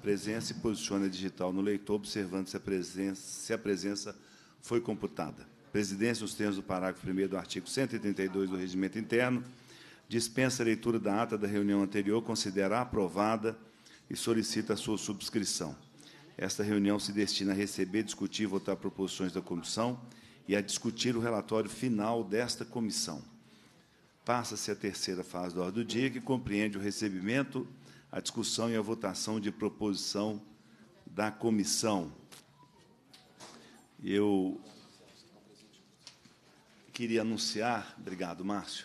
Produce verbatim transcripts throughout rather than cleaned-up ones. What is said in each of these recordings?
presença e posicione a digital no leitor, observando se a presença, se a presença foi computada. A presidência, nos termos do parágrafo primeiro do artigo cento e trinta e dois do Regimento Interno, dispensa a leitura da ata da reunião anterior, considera aprovada e solicita a sua subscrição. Esta reunião se destina a receber, discutir e votar proposições da comissão e a discutir o relatório final desta comissão. Passa-se a terceira fase da ordem do dia, que compreende o recebimento, a discussão e a votação de proposição da comissão. Eu queria anunciar, obrigado, Márcio,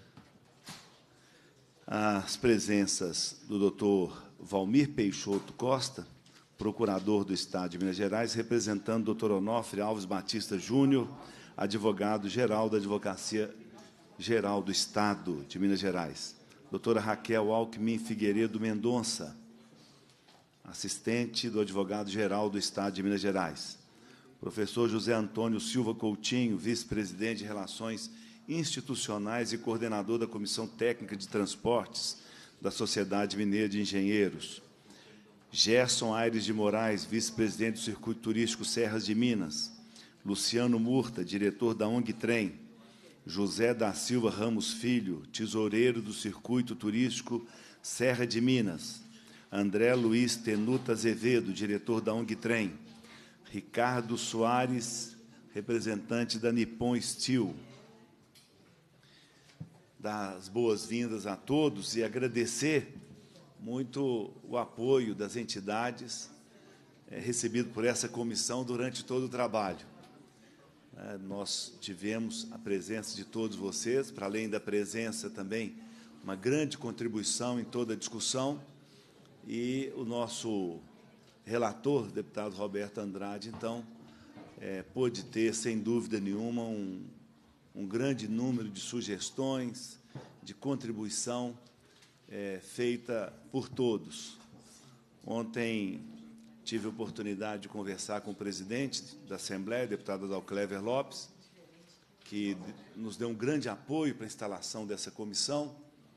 as presenças do doutor Valmir Peixoto Costa, procurador do Estado de Minas Gerais, representando o doutor Onofre Alves Batista Júnior, advogado-geral da Advocacia Geral do Estado de Minas Gerais. Doutora Raquel Alckmin Figueiredo Mendonça, assistente do advogado-geral do Estado de Minas Gerais. Professor José Antônio Silva Coutinho, vice-presidente de Relações Institucionais e coordenador da Comissão Técnica de Transportes da Sociedade Mineira de Engenheiros. Gerson Aires de Moraes, vice-presidente do Circuito Turístico Serras de Minas. Luciano Murta, diretor da O N G Trem. José da Silva Ramos Filho, tesoureiro do Circuito Turístico Serra de Minas. André Luiz Tenuta Azevedo, diretor da O N G Trem. Ricardo Soares, representante da Nippon Steel. Dar as boas-vindas a todos e agradecer muito o apoio das entidades é, recebido por essa comissão durante todo o trabalho. É, nós tivemos a presença de todos vocês, para além da presença também, uma grande contribuição em toda a discussão, e o nosso relator, deputado Roberto Andrade, então, é, pôde ter, sem dúvida nenhuma, um, um grande número de sugestões, de contribuição é, feita por todos. Ontem tive a oportunidade de conversar com o presidente da Assembleia, deputado Adalclever Lopes, que nos deu um grande apoio para a instalação dessa comissão,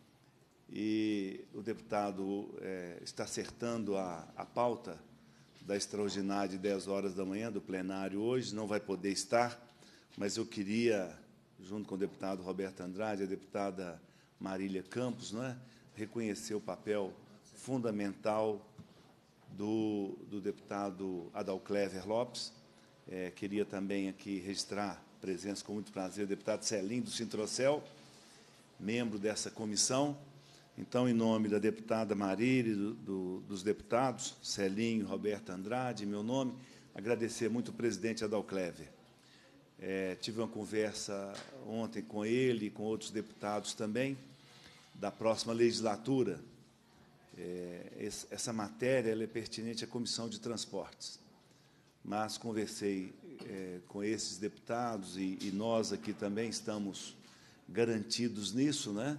e o deputado é, está acertando a, a pauta da extraordinária de dez horas da manhã, do plenário hoje, não vai poder estar, mas eu queria, junto com o deputado Roberto Andrade, a deputada Marília Campos, não é, reconhecer o papel fundamental do, do deputado Adalclever Lopes. É, queria também aqui registrar a presença, com muito prazer, do deputado Celinho do Sintrocel, membro dessa comissão. Então, em nome da deputada Marília e do, do, dos deputados, Celinho, Roberto Andrade, em meu nome, agradecer muito o presidente Adalclever. É, tive uma conversa ontem com ele e com outros deputados também, da próxima legislatura. É, essa matéria ela é pertinente à Comissão de Transportes, mas conversei é, com esses deputados e, e nós aqui também estamos garantidos nisso, né?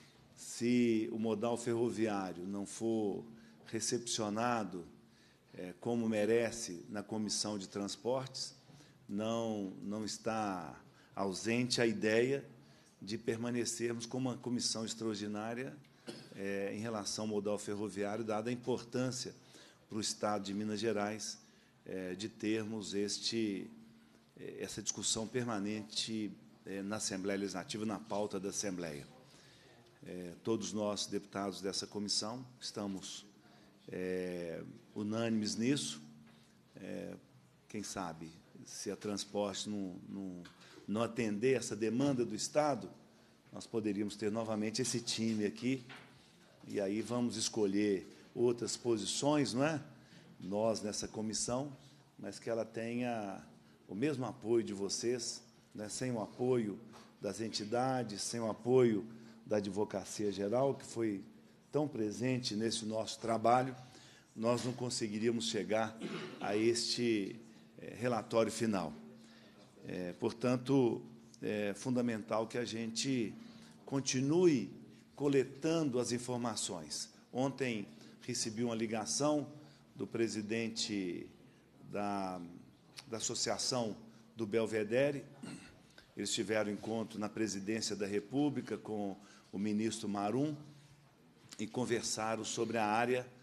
Se o modal ferroviário não for recepcionado é, como merece na Comissão de Transportes, não, não está ausente a ideia de permanecermos com uma comissão extraordinária é, em relação ao modal ferroviário, dada a importância para o Estado de Minas Gerais é, de termos este, essa discussão permanente é, na Assembleia Legislativa, na pauta da Assembleia. É, todos nós, deputados dessa comissão, estamos é, unânimes nisso. É, quem sabe, se a Transporte não, não, não atender essa demanda do Estado, nós poderíamos ter novamente esse time aqui, e aí vamos escolher outras posições, não é? Nós, nessa comissão, mas que ela tenha o mesmo apoio de vocês, né? Sem o apoio das entidades, sem o apoio da Advocacia Geral, que foi tão presente nesse nosso trabalho, nós não conseguiríamos chegar a este é, relatório final. É, portanto, é fundamental que a gente continue coletando as informações. Ontem recebi uma ligação do presidente da, da Associação do Belvedere. Eles tiveram encontro na Presidência da República com o ministro Marum e conversaram sobre a área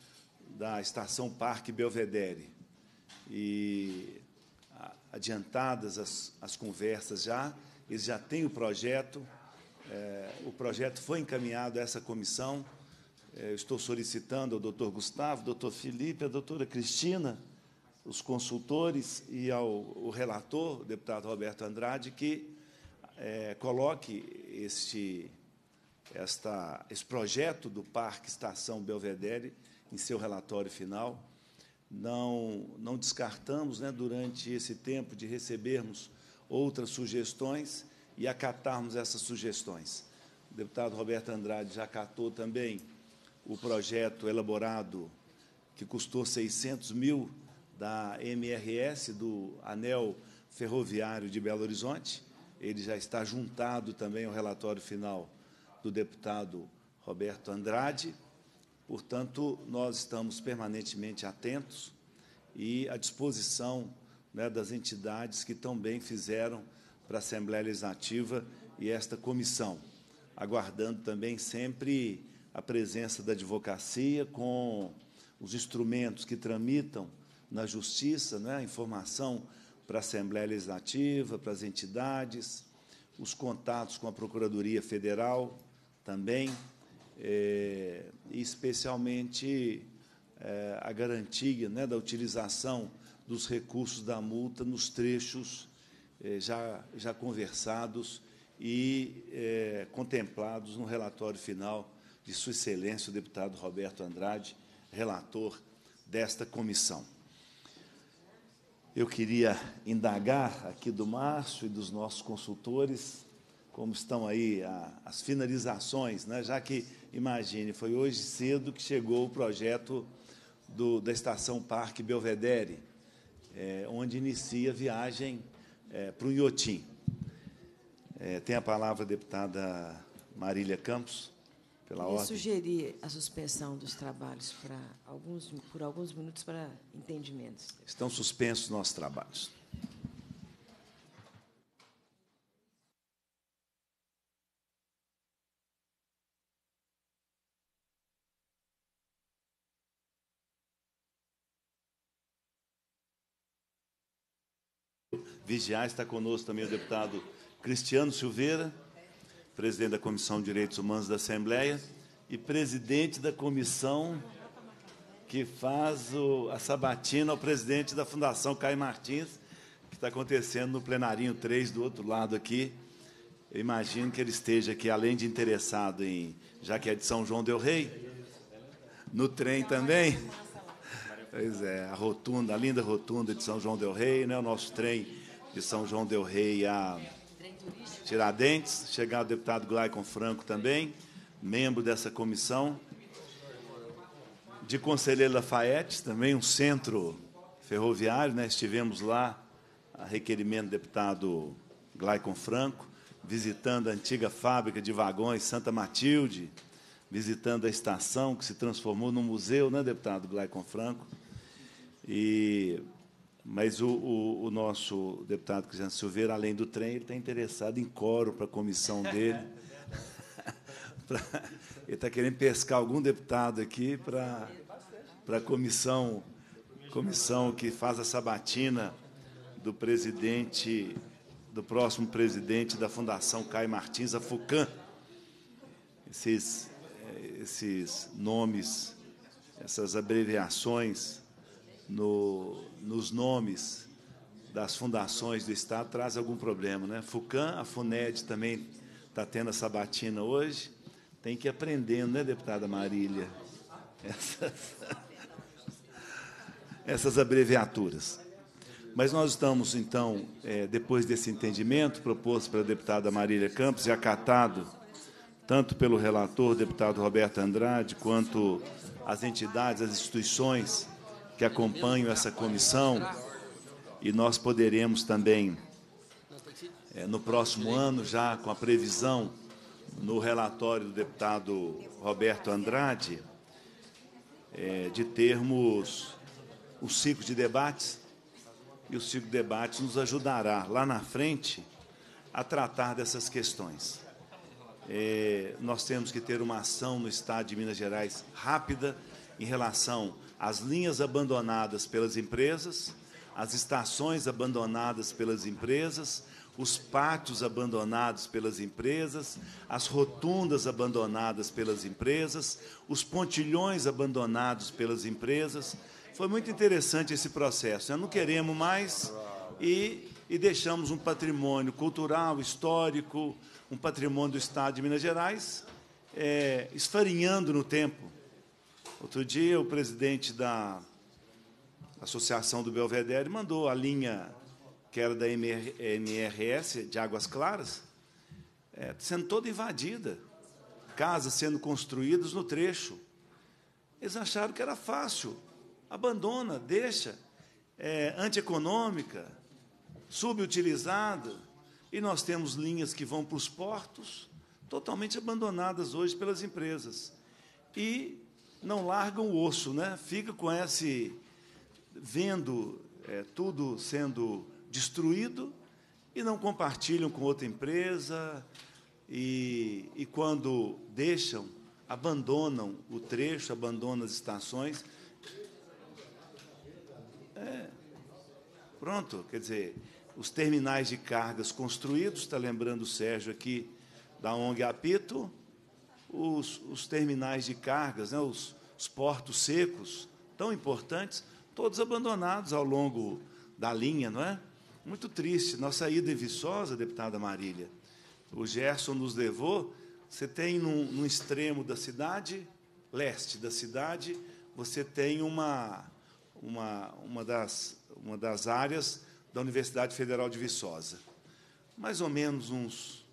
da Estação Parque Belvedere. E, adiantadas as, as conversas já, eles já têm o projeto, é, o projeto foi encaminhado a essa comissão. É, estou solicitando ao doutor Gustavo, doutor Felipe, a doutora Cristina, os consultores e ao o relator, o deputado Roberto Andrade, que é, coloque este, esta, esse projeto do Parque Estação Belvedere em seu relatório final. Não, não descartamos, né, durante esse tempo, de recebermos outras sugestões e acatarmos essas sugestões. O deputado Roberto Andrade já acatou também o projeto elaborado, que custou seiscentos mil, da M R S, do Anel Ferroviário de Belo Horizonte. Ele já está juntado também ao relatório final do deputado Roberto Andrade. Portanto, nós estamos permanentemente atentos e à disposição, né, das entidades que também fizeram para a Assembleia Legislativa e esta comissão, aguardando também sempre a presença da advocacia com os instrumentos que tramitam na Justiça, né, a informação para a Assembleia Legislativa, para as entidades, os contatos com a Procuradoria Federal também, É, e especialmente é, a garantia, né, da utilização dos recursos da multa nos trechos é, já, já conversados e é, contemplados no relatório final de Sua Excelência, o deputado Roberto Andrade, relator desta comissão. Eu queria indagar aqui do Márcio e dos nossos consultores como estão aí a, as finalizações, né? Já que, imagine, foi hoje cedo que chegou o projeto do, da Estação Parque Belvedere, é, onde inicia a viagem é, para o Inhotim. É, tem a palavra a deputada Marília Campos, pela ordem. Eu sugeri a suspensão dos trabalhos para alguns, por alguns minutos para entendimentos. Estão suspensos nossos trabalhos. Vigiar, está conosco também o deputado Cristiano Silveira, presidente da Comissão de Direitos Humanos da Assembleia e presidente da comissão que faz o, a sabatina ao presidente da Fundação Caio Martins, que está acontecendo no plenarinho três, do outro lado aqui. Eu imagino que ele esteja aqui, além de interessado em, já que é de São João del Rei, no trem também. Pois é, a rotunda, a linda rotunda de São João del Rei, né, o nosso trem de São João del Rei a Tiradentes, chegado o deputado Glaicon Franco também, membro dessa comissão, de Conselheiro Lafayette, também um centro ferroviário, né, estivemos lá, a requerimento do deputado Glaicon Franco, visitando a antiga fábrica de vagões Santa Matilde, visitando a estação que se transformou num museu, né, deputado Glaicon Franco, e... Mas o, o, o nosso deputado Cristiano Silveira, além do trem, ele está interessado em coro para a comissão dele. pra, ele está querendo pescar algum deputado aqui para, para a comissão, comissão que faz a sabatina do presidente, do próximo presidente da Fundação Caio Martins, a FUCAM. Esses, esses nomes, essas abreviações No, nos nomes das fundações do Estado traz algum problema, né? FUCAM, a FUNED também está tendo a sabatina hoje. Tem que ir aprendendo, né, deputada Marília? Essas, essas abreviaturas. Mas nós estamos, então, é, depois desse entendimento proposto pela deputada Marília Campos e acatado tanto pelo relator, deputado Roberto Andrade, quanto as entidades, as instituições que acompanham essa comissão, e nós poderemos também, é, no próximo ano, já com a previsão no relatório do deputado Roberto Andrade, é, de termos um ciclo de debates, e o ciclo de debates nos ajudará, lá na frente, a tratar dessas questões. É, nós temos que ter uma ação no Estado de Minas Gerais rápida em relação as linhas abandonadas pelas empresas, as estações abandonadas pelas empresas, os pátios abandonados pelas empresas, as rotundas abandonadas pelas empresas, os pontilhões abandonados pelas empresas. Foi muito interessante esse processo. Não queremos mais e, e deixamos um patrimônio cultural, histórico, um patrimônio do Estado de Minas Gerais, é, esfarinhando no tempo. Outro dia, o presidente da Associação do Belvedere mandou a linha que era da M R S, de Águas Claras, é, sendo toda invadida, casas sendo construídas no trecho. Eles acharam que era fácil, abandona, deixa, é, antieconômica, subutilizada, e nós temos linhas que vão para os portos, totalmente abandonadas hoje pelas empresas, e não largam o osso, né? Fica com esse, vendo é, tudo sendo destruído e não compartilham com outra empresa e, e quando deixam, abandonam o trecho, abandonam as estações. É, pronto, quer dizer, os terminais de cargas construídos, está lembrando o Sérgio aqui da O N G Apito, os, os terminais de cargas, né, os, os portos secos, tão importantes, todos abandonados ao longo da linha, não é? Muito triste. Nossa ida em Viçosa, deputada Marília, o Gerson nos levou, você tem, num, num extremo da cidade, leste da cidade, você tem uma, uma, uma, das, uma das áreas da Universidade Federal de Viçosa. Mais ou menos uns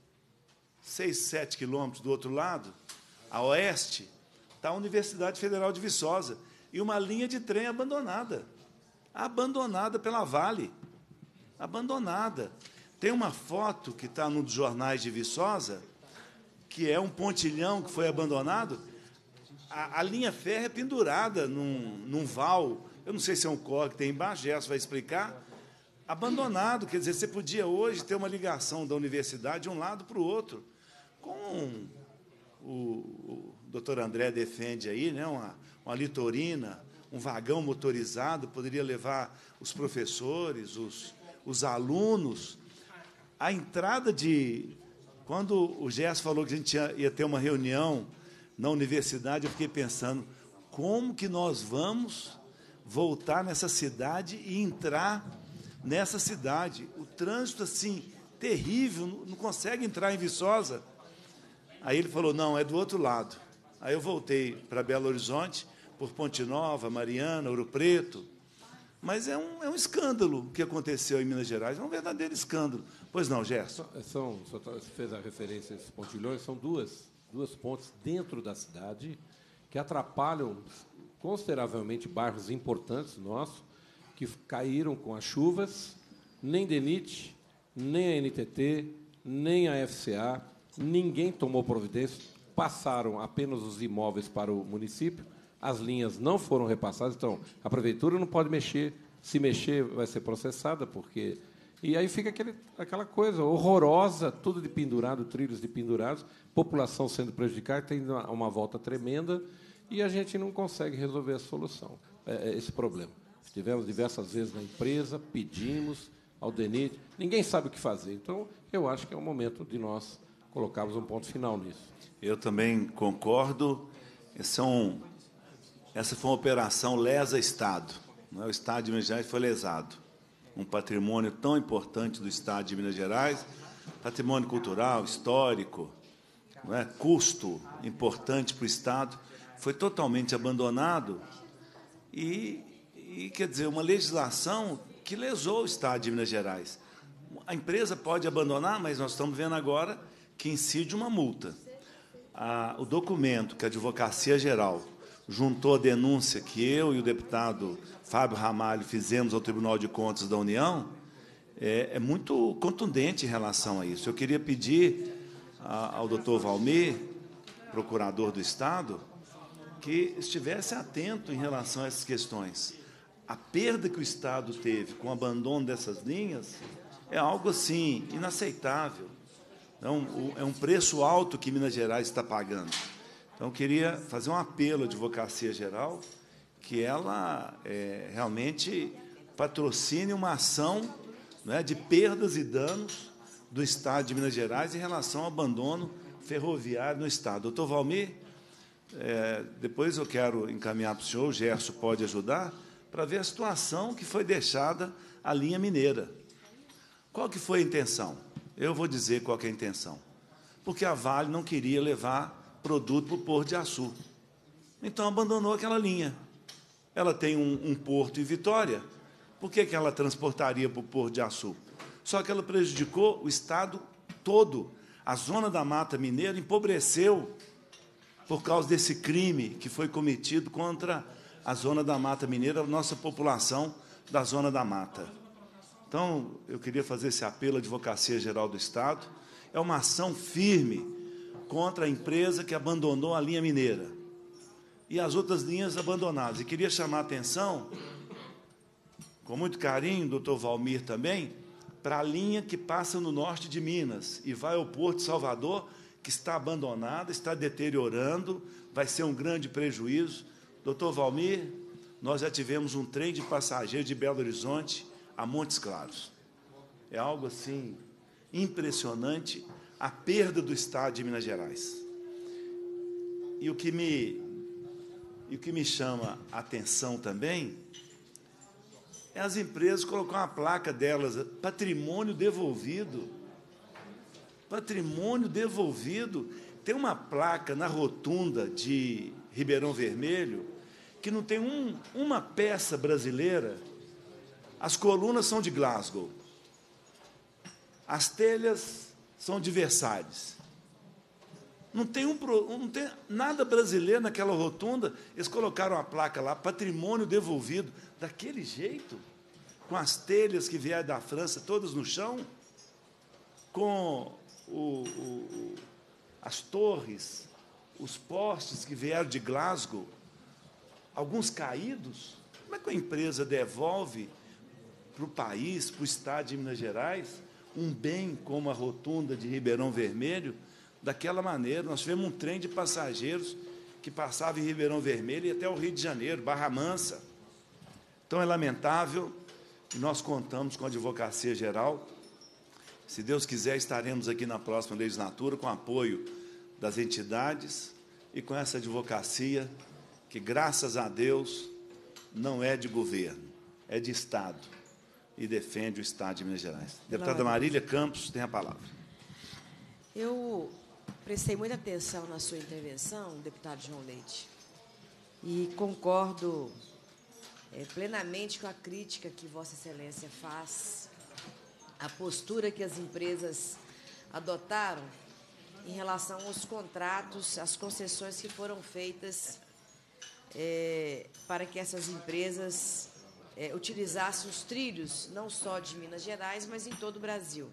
seis, sete quilômetros do outro lado, a oeste, está a Universidade Federal de Viçosa, e uma linha de trem abandonada, abandonada pela Vale. Abandonada. Tem uma foto que está num dos jornais de Viçosa, que é um pontilhão que foi abandonado, a, a linha férrea é pendurada num, num val, eu não sei se é um córrego que tem embaixo, Gerson vai explicar, abandonado, quer dizer, você podia hoje ter uma ligação da universidade de um lado para o outro, com o, o doutor André defende aí, né, uma, uma litorina, um vagão motorizado, poderia levar os professores, os os alunos, a entrada de... Quando o Gerson falou que a gente ia, ia ter uma reunião na universidade, eu fiquei pensando, como que nós vamos voltar nessa cidade e entrar nessa cidade? O trânsito, assim, terrível, não, não consegue entrar em Viçosa. Aí ele falou, não, é do outro lado. Aí eu voltei para Belo Horizonte, por Ponte Nova, Mariana, Ouro Preto. Mas é um, é um escândalo o que aconteceu em Minas Gerais, é um verdadeiro escândalo. Pois não, Gerson? São, você fez a referência a esses pontilhões, são duas, duas pontes dentro da cidade que atrapalham consideravelmente bairros importantes nossos, que caíram com as chuvas, nem DENIT, nem a N T T, nem a F C A, ninguém tomou providência, passaram apenas os imóveis para o município, as linhas não foram repassadas, então a prefeitura não pode mexer, se mexer vai ser processada, porque... E aí fica aquele, aquela coisa horrorosa, tudo de pendurado, trilhos de pendurados, população sendo prejudicada, tem uma, uma volta tremenda, e a gente não consegue resolver a solução, é, esse problema. Estivemos diversas vezes na empresa, pedimos ao DENIT, ninguém sabe o que fazer. Então, eu acho que é o momento de nós colocarmos um ponto final nisso. Eu também concordo. São... Essa foi uma operação lesa-Estado. Não é? O Estado de Minas Gerais foi lesado. Um patrimônio tão importante do Estado de Minas Gerais, patrimônio cultural, histórico, não é? Custo importante para o Estado, foi totalmente abandonado e, e, quer dizer, uma legislação que lesou o Estado de Minas Gerais. A empresa pode abandonar, mas nós estamos vendo agora que incide uma multa. A, o documento que a Advocacia Geral juntou a denúncia que eu e o deputado Fábio Ramalho fizemos ao Tribunal de Contas da União, é, é muito contundente em relação a isso. Eu queria pedir a, ao doutor Valmir, procurador do Estado, que estivesse atento em relação a essas questões. A perda que o Estado teve com o abandono dessas linhas é algo, assim, inaceitável. Então, é um preço alto que Minas Gerais está pagando. Então, eu queria fazer um apelo à Advocacia Geral que ela é, realmente patrocine uma ação, não é, de perdas e danos do Estado de Minas Gerais em relação ao abandono ferroviário no Estado. Doutor Valmir, é, depois eu quero encaminhar para o senhor, o Gerson pode ajudar, para ver a situação que foi deixada a linha mineira. Qual que foi a intenção? Eu vou dizer qual que é a intenção. Porque a Vale não queria levar produto para o Porto de Açu. Então, abandonou aquela linha. Ela tem um, um porto em Vitória, por que que ela transportaria para o Porto de Açu? Só que ela prejudicou o Estado todo. A zona da Mata Mineira empobreceu por causa desse crime que foi cometido contra a zona da Mata Mineira, a nossa população da zona da Mata. Então, eu queria fazer esse apelo à Advocacia Geral do Estado. É uma ação firme contra a empresa que abandonou a linha mineira e as outras linhas abandonadas. E queria chamar a atenção, com muito carinho, doutor Valmir também, para a linha que passa no norte de Minas e vai ao Porto de Salvador, que está abandonada, está deteriorando, vai ser um grande prejuízo. Doutor Valmir, nós já tivemos um trem de passageiros de Belo Horizonte a Montes Claros. É algo assim impressionante a perda do Estado de Minas Gerais. E o que me, e o que me chama a atenção também é as empresas colocar uma placa delas, patrimônio devolvido. Patrimônio devolvido. Tem uma placa na rotunda de Ribeirão Vermelho que não tem um, uma peça brasileira. As colunas são de Glasgow. As telhas são de Versalhes. Não tem, um, não tem nada brasileiro naquela rotunda. Eles colocaram a placa lá, patrimônio devolvido, daquele jeito, com as telhas que vieram da França, todas no chão, com o, o, as torres, os postes que vieram de Glasgow, alguns caídos. Como é que a empresa devolve para o país, para o Estado de Minas Gerais, um bem como a rotunda de Ribeirão Vermelho, daquela maneira? Nós tivemos um trem de passageiros que passava em Ribeirão Vermelho e até o Rio de Janeiro, Barra Mansa. Então, é lamentável, e nós contamos com a Advocacia Geral. Se Deus quiser, estaremos aqui na próxima legislatura com apoio das entidades e com essa advocacia que, graças a Deus, não é de governo, é de Estado, e defende o Estado de Minas Gerais. Deputada Marília Campos tem a palavra. Eu prestei muita atenção na sua intervenção, deputado João Leite, e concordo é, plenamente com a crítica que Vossa Excelência faz, a postura que as empresas adotaram em relação aos contratos, às concessões que foram feitas é, para que essas empresas é, utilizassem os trilhos, não só de Minas Gerais, mas em todo o Brasil.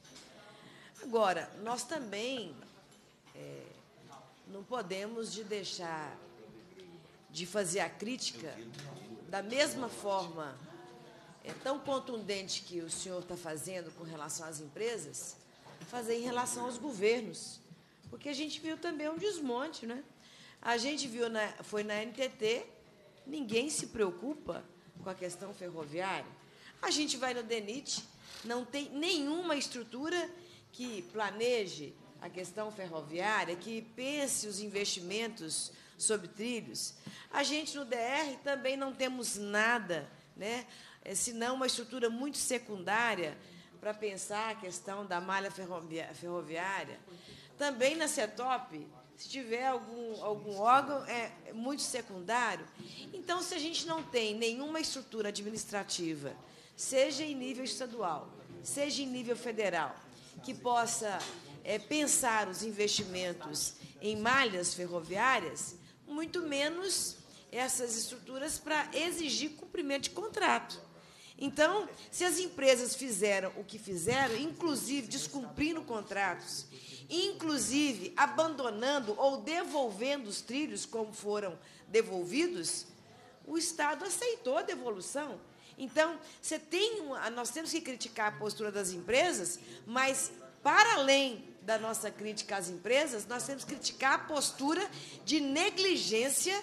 Agora, nós também é, não podemos de deixar de fazer a crítica da mesma forma é, tão contundente que o senhor está fazendo com relação às empresas, fazer em relação aos governos, porque a gente viu também um desmonte, né? A gente viu, na, foi na N T T, ninguém se preocupa com a questão ferroviária. A gente vai no DENIT, não tem nenhuma estrutura que planeje a questão ferroviária, que pense os investimentos sobre trilhos. A gente, no D R, também não temos nada, né, senão uma estrutura muito secundária para pensar a questão da malha ferroviária. Também na CETOP, se tiver algum, algum órgão, é muito secundário. Então, se a gente não tem nenhuma estrutura administrativa, seja em nível estadual, seja em nível federal, que possa é, pensar os investimentos em malhas ferroviárias, muito menos essas estruturas para exigir cumprimento de contrato. Então, se as empresas fizeram o que fizeram, inclusive descumprindo contratos, inclusive abandonando ou devolvendo os trilhos como foram devolvidos, o Estado aceitou a devolução. Então, você tem uma, nós temos que criticar a postura das empresas, mas, para além da nossa crítica às empresas, nós temos que criticar a postura de negligência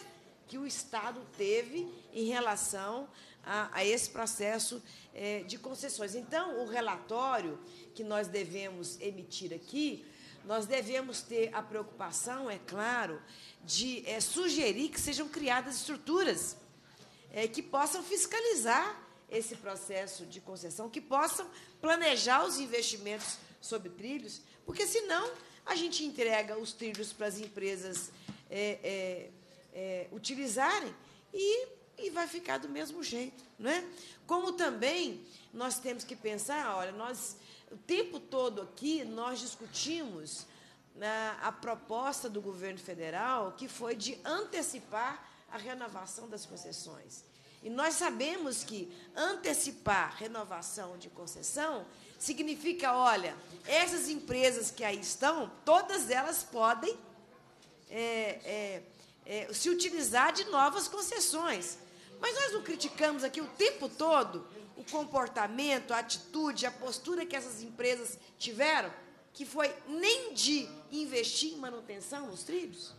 que o Estado teve em relação a, a esse processo é, de concessões. Então, o relatório que nós devemos emitir aqui, nós devemos ter a preocupação, é claro, de é, sugerir que sejam criadas estruturas é, que possam fiscalizar esse processo de concessão, que possam planejar os investimentos sobre trilhos, porque, senão, a gente entrega os trilhos para as empresas é, é, é, utilizarem e, e vai ficar do mesmo jeito, não é? Como também nós temos que pensar, olha, nós, o tempo todo aqui, nós discutimos a, a proposta do governo federal, que foi de antecipar a renovação das concessões. E nós sabemos que antecipar renovação de concessão significa, olha, essas empresas que aí estão, todas elas podem é, é, é, se utilizar de novas concessões. Mas nós não criticamos aqui o tempo todo o comportamento, a atitude, a postura que essas empresas tiveram, que foi nem de investir em manutenção nos trilhos?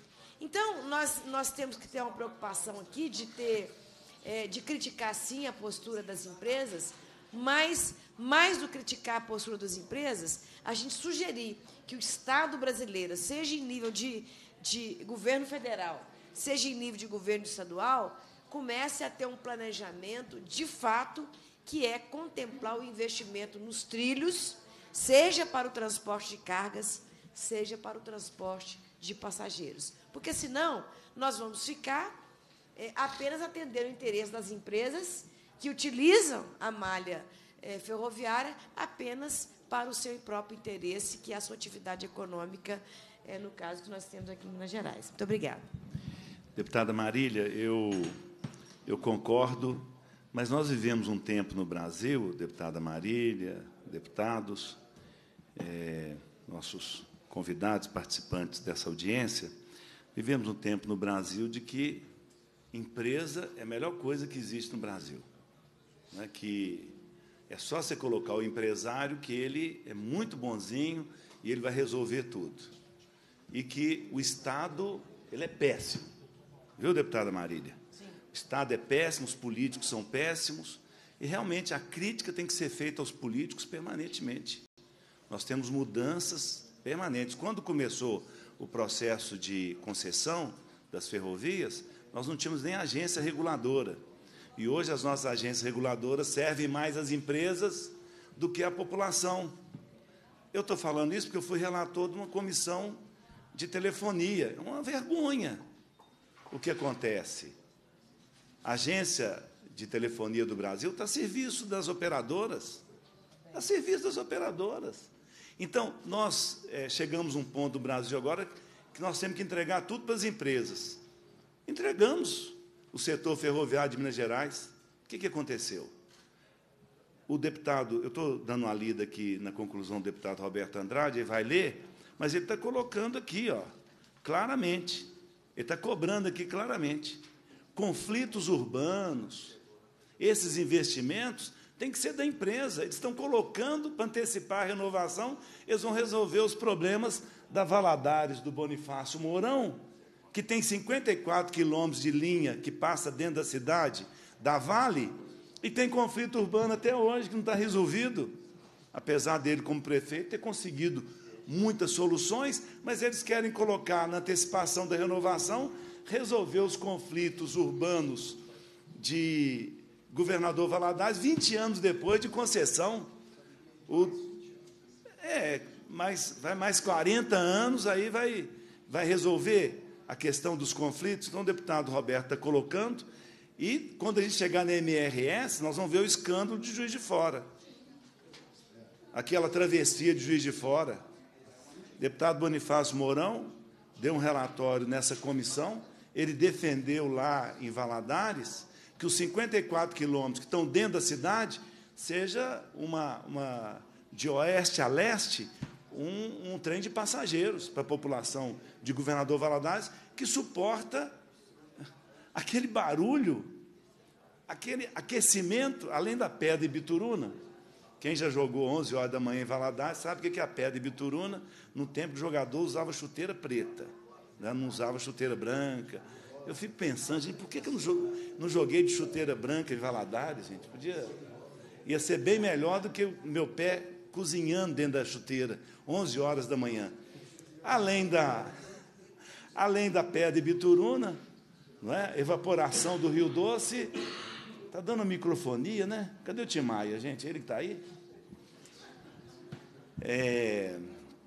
Então, nós, nós temos que ter uma preocupação aqui de ter... É, de criticar, sim, a postura das empresas, mas, mais do que criticar a postura das empresas, a gente sugerir que o Estado brasileiro, seja em nível de, de governo federal, seja em nível de governo estadual, comece a ter um planejamento, de fato, que é contemplar o investimento nos trilhos, seja para o transporte de cargas, seja para o transporte de passageiros. Porque, senão, nós vamos ficar... É, apenas atender o interesse das empresas que utilizam a malha é, ferroviária apenas para o seu próprio interesse, que é a sua atividade econômica, é, no caso que nós temos aqui em Minas Gerais. Muito obrigada. Deputada Marília, eu, eu concordo, mas nós vivemos um tempo no Brasil, deputada Marília, deputados, é, nossos convidados, participantes dessa audiência, vivemos um tempo no Brasil de que empresa é a melhor coisa que existe no Brasil, né? Que é só você colocar o empresário, que ele é muito bonzinho e ele vai resolver tudo. E que o Estado ele é péssimo. Viu, deputada Marília? Sim. O Estado é péssimo, os políticos são péssimos, e, realmente, a crítica tem que ser feita aos políticos permanentemente. Nós temos mudanças permanentes. Quando começou o processo de concessão das ferrovias, nós não tínhamos nem agência reguladora. E hoje as nossas agências reguladoras servem mais às empresas do que à população. Eu estou falando isso porque eu fui relator de uma comissão de telefonia. É uma vergonha o que acontece. A agência de telefonia do Brasil está a serviço das operadoras. Está a serviço das operadoras. Então, nós é, chegamos a um ponto do Brasil agora que nós temos que entregar tudo para as empresas. Entregamos o setor ferroviário de Minas Gerais. O que, que aconteceu? O deputado, eu estou dando uma lida aqui na conclusão do deputado Roberto Andrade, ele vai ler, mas ele está colocando aqui, ó, claramente, ele está cobrando aqui claramente, conflitos urbanos, esses investimentos têm que ser da empresa, eles estão colocando para antecipar a renovação, eles vão resolver os problemas da Valadares, do Bonifácio Mourão, que tem cinquenta e quatro quilômetros de linha que passa dentro da cidade, da Vale, e tem conflito urbano até hoje, que não está resolvido, apesar dele, como prefeito, ter conseguido muitas soluções, mas eles querem colocar na antecipação da renovação, resolver os conflitos urbanos de Governador Valadares, vinte anos depois de concessão. O, é, mais, vai mais quarenta anos, aí vai, vai resolver a questão dos conflitos. Então, o deputado Roberto está colocando, e, quando a gente chegar na M R S, nós vamos ver o escândalo de Juiz de Fora. Aquela travessia de Juiz de Fora. O deputado Bonifácio Mourão deu um relatório nessa comissão, ele defendeu lá em Valadares que os cinquenta e quatro quilômetros que estão dentro da cidade seja uma, uma de oeste a leste, um, um trem de passageiros para a população de Governador Valadares, que suporta aquele barulho, aquele aquecimento, além da pedra Ibituruna. Quem já jogou onze horas da manhã em Valadares sabe o que é a pedra Ibituruna. No tempo, o jogador usava chuteira preta, né? Não usava chuteira branca. Eu fico pensando, gente, por que que eu não joguei de chuteira branca em Valadares, gente? Podia, ia ser bem melhor do que o meu pé cozinhando dentro da chuteira, onze horas da manhã. Além da, além da pedra de Bituruna, não é? Evaporação do Rio Doce. Está dando microfonia, né? Cadê o Tim Maia, gente? Ele que está aí? É,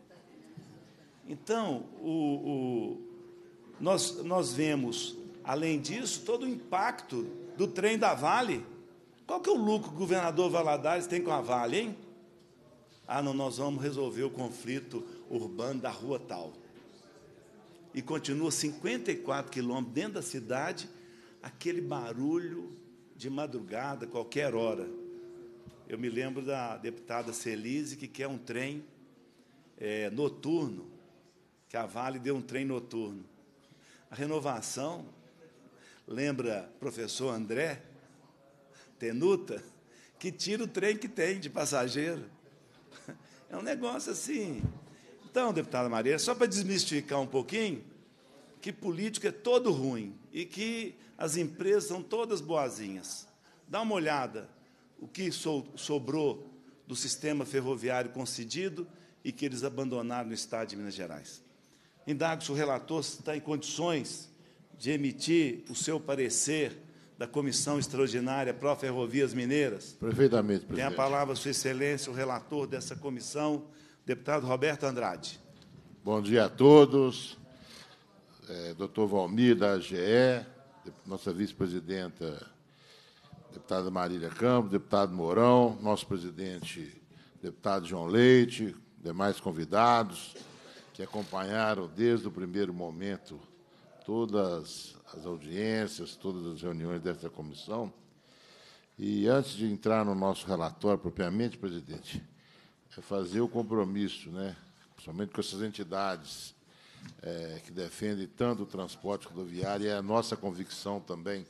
então, o, o, nós, nós vemos, além disso, todo o impacto do trem da Vale. Qual que é o lucro que o governador Valadares tem com a Vale, hein? Ah, não, nós vamos resolver o conflito urbano da rua tal. E continua cinquenta e quatro quilômetros dentro da cidade, aquele barulho de madrugada, qualquer hora. Eu me lembro da deputada Celise, que quer um trem é, noturno, que a Vale deu um trem noturno. A renovação, lembra professor André Tenuta, que tira o trem que tem de passageiro. É um negócio assim. Então, deputada Maria, só para desmistificar um pouquinho, que político é todo ruim e que as empresas são todas boazinhas. Dá uma olhada o que sobrou do sistema ferroviário concedido e que eles abandonaram no Estado de Minas Gerais. Indago se o relator está em condições de emitir o seu parecer da Comissão Extraordinária Pró-Ferrovias Mineiras. Perfeitamente, presidente. Tem a palavra, Sua Excelência, o relator dessa comissão, deputado Roberto Andrade. Bom dia a todos. É, doutor Valmir, da A G E, nossa vice-presidenta, deputada Marília Campos, deputado Mourão, nosso presidente, deputado João Leite, demais convidados que acompanharam desde o primeiro momento todas as audiências, todas as reuniões desta comissão. E, antes de entrar no nosso relatório propriamente, presidente, é fazer o compromisso, né, principalmente com essas entidades é, que defendem tanto o transporte rodoviário, e é a nossa convicção também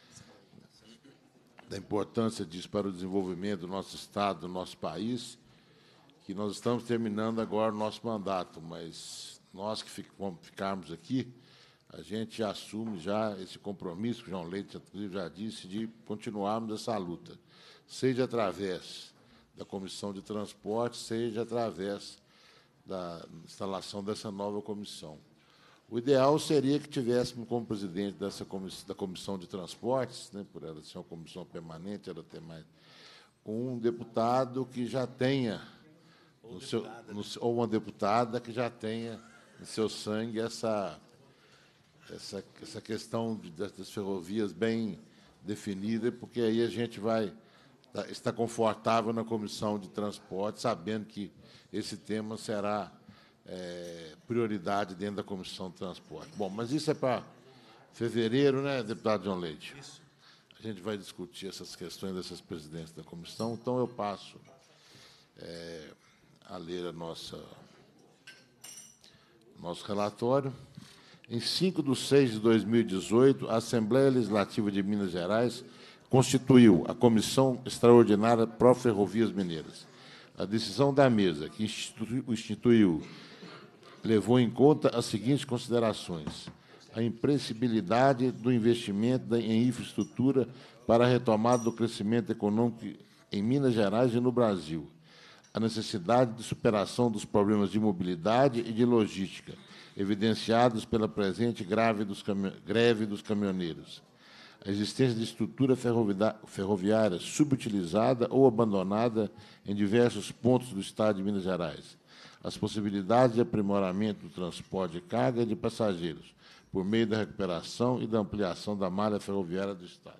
da importância disso para o desenvolvimento do nosso Estado, do nosso país, que nós estamos terminando agora o nosso mandato, mas nós que ficarmos aqui, a gente assume já esse compromisso, que o João Leite já disse, de continuarmos essa luta, seja através da Comissão de Transporte, seja através da instalação dessa nova comissão. O ideal seria que tivéssemos como presidente dessa comissão, da Comissão de Transportes, né, por ela ser uma comissão permanente, ela ter mais um deputado que já tenha, no seu, no, ou uma deputada que já tenha em seu sangue essa, essa, essa questão de, das ferrovias bem definida, porque aí a gente vai estar confortável na Comissão de Transporte, sabendo que esse tema será é, prioridade dentro da Comissão de Transporte. Bom, mas isso é para fevereiro, né, deputado João Leite? Isso. A gente vai discutir essas questões dessas presidências da comissão, então eu passo é, a ler a nossa, nosso relatório. Em cinco de seis de dois mil e dezoito, a Assembleia Legislativa de Minas Gerais constituiu a Comissão Extraordinária Pró-Ferrovias Mineiras. A decisão da mesa, que instituiu, instituiu, levou em conta as seguintes considerações: a imprescindibilidade do investimento em infraestrutura para a retomada do crescimento econômico em Minas Gerais e no Brasil, a necessidade de superação dos problemas de mobilidade e de logística, evidenciados pela presente grave dos greve dos caminhoneiros, a existência de estrutura ferroviária subutilizada ou abandonada em diversos pontos do Estado de Minas Gerais, as possibilidades de aprimoramento do transporte de carga e de passageiros, por meio da recuperação e da ampliação da malha ferroviária do Estado.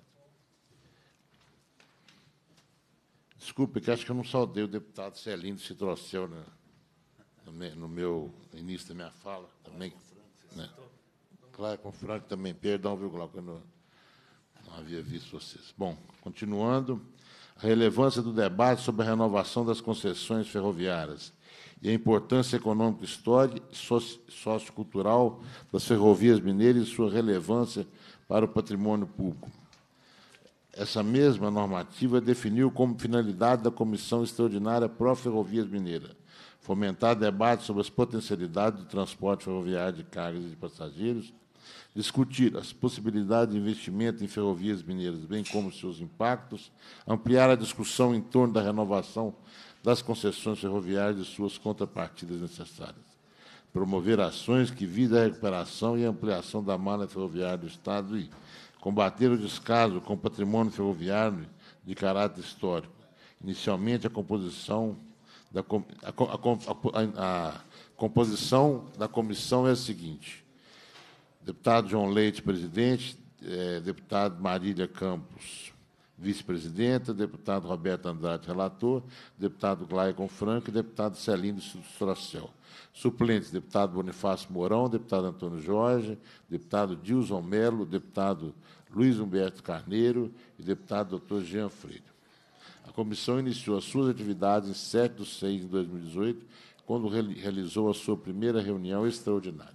Desculpe, que acho que eu não saudei o deputado Celino Citrocel né, no meu no início da minha fala. Também, né? Claro, com o Franco também. Perdão, viu, Glauco, eu não, não havia visto vocês. Bom, continuando, a relevância do debate sobre a renovação das concessões ferroviárias e a importância econômica, histórica e sociocultural das ferrovias mineiras e sua relevância para o patrimônio público. Essa mesma normativa definiu como finalidade da Comissão Extraordinária Pró-Ferrovias Mineiras fomentar debate sobre as potencialidades do transporte ferroviário de cargas e de passageiros, discutir as possibilidades de investimento em ferrovias mineiras, bem como seus impactos, ampliar a discussão em torno da renovação das concessões ferroviárias e suas contrapartidas necessárias, promover ações que visem a recuperação e ampliação da malha ferroviária do Estado e combater o descaso com o patrimônio ferroviário de caráter histórico. Inicialmente, a composição da, a, a, a composição da comissão é a seguinte: deputado João Leite, presidente, eh, deputado Marília Campos, vice-presidenta, deputado Roberto Andrade, relator, deputado Glaicon Franco e deputado Celino Stracel. Suplentes, deputado Bonifácio Mourão, deputado Antônio Jorge, deputado Dilson Melo, deputado Luiz Humberto Carneiro e deputado doutor Jean Freire. A comissão iniciou as suas atividades em sete de seis de dois mil e dezoito, quando realizou a sua primeira reunião extraordinária.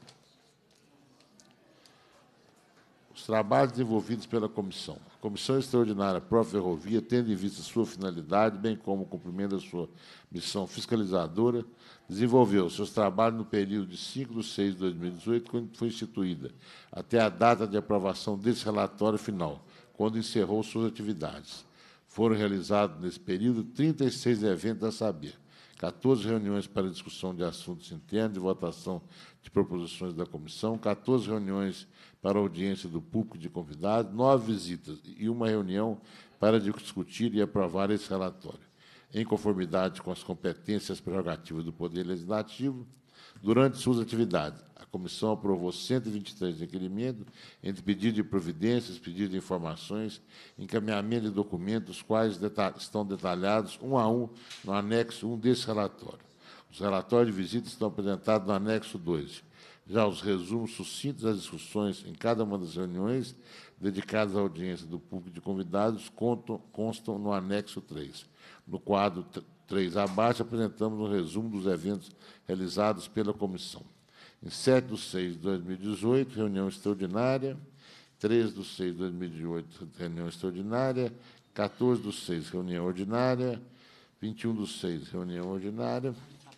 Os trabalhos desenvolvidos pela comissão. A Comissão Extraordinária Pró-Ferrovia, tendo em vista sua finalidade, bem como o cumprimento da sua missão fiscalizadora, desenvolveu seus trabalhos no período de cinco de seis de dois mil e dezoito, quando foi instituída, até a data de aprovação desse relatório final, quando encerrou suas atividades. Foram realizados, nesse período, trinta e seis eventos a saber, quatorze reuniões para discussão de assuntos internos e votação de proposições da comissão, quatorze reuniões para audiência do público de convidados, nove visitas e uma reunião para discutir e aprovar esse relatório. Em conformidade com as competências e as prerrogativas do Poder Legislativo, durante suas atividades, a comissão aprovou cento e vinte e três requerimentos, entre pedido de providências, pedido de informações, encaminhamento de documentos, os quais deta- estão detalhados um a um no anexo um desse relatório. Os relatórios de visita estão apresentados no anexo dois. Já os resumos sucintos das discussões em cada uma das reuniões dedicadas à audiência do público de convidados contam, constam no anexo três. No quadro três abaixo, apresentamos um resumo dos eventos realizados pela comissão. Em sete de seis de dois mil e dezoito, reunião extraordinária, três de seis de dois mil e dezoito, reunião extraordinária, quatorze de seis, reunião ordinária, vinte e um de seis, reunião ordinária.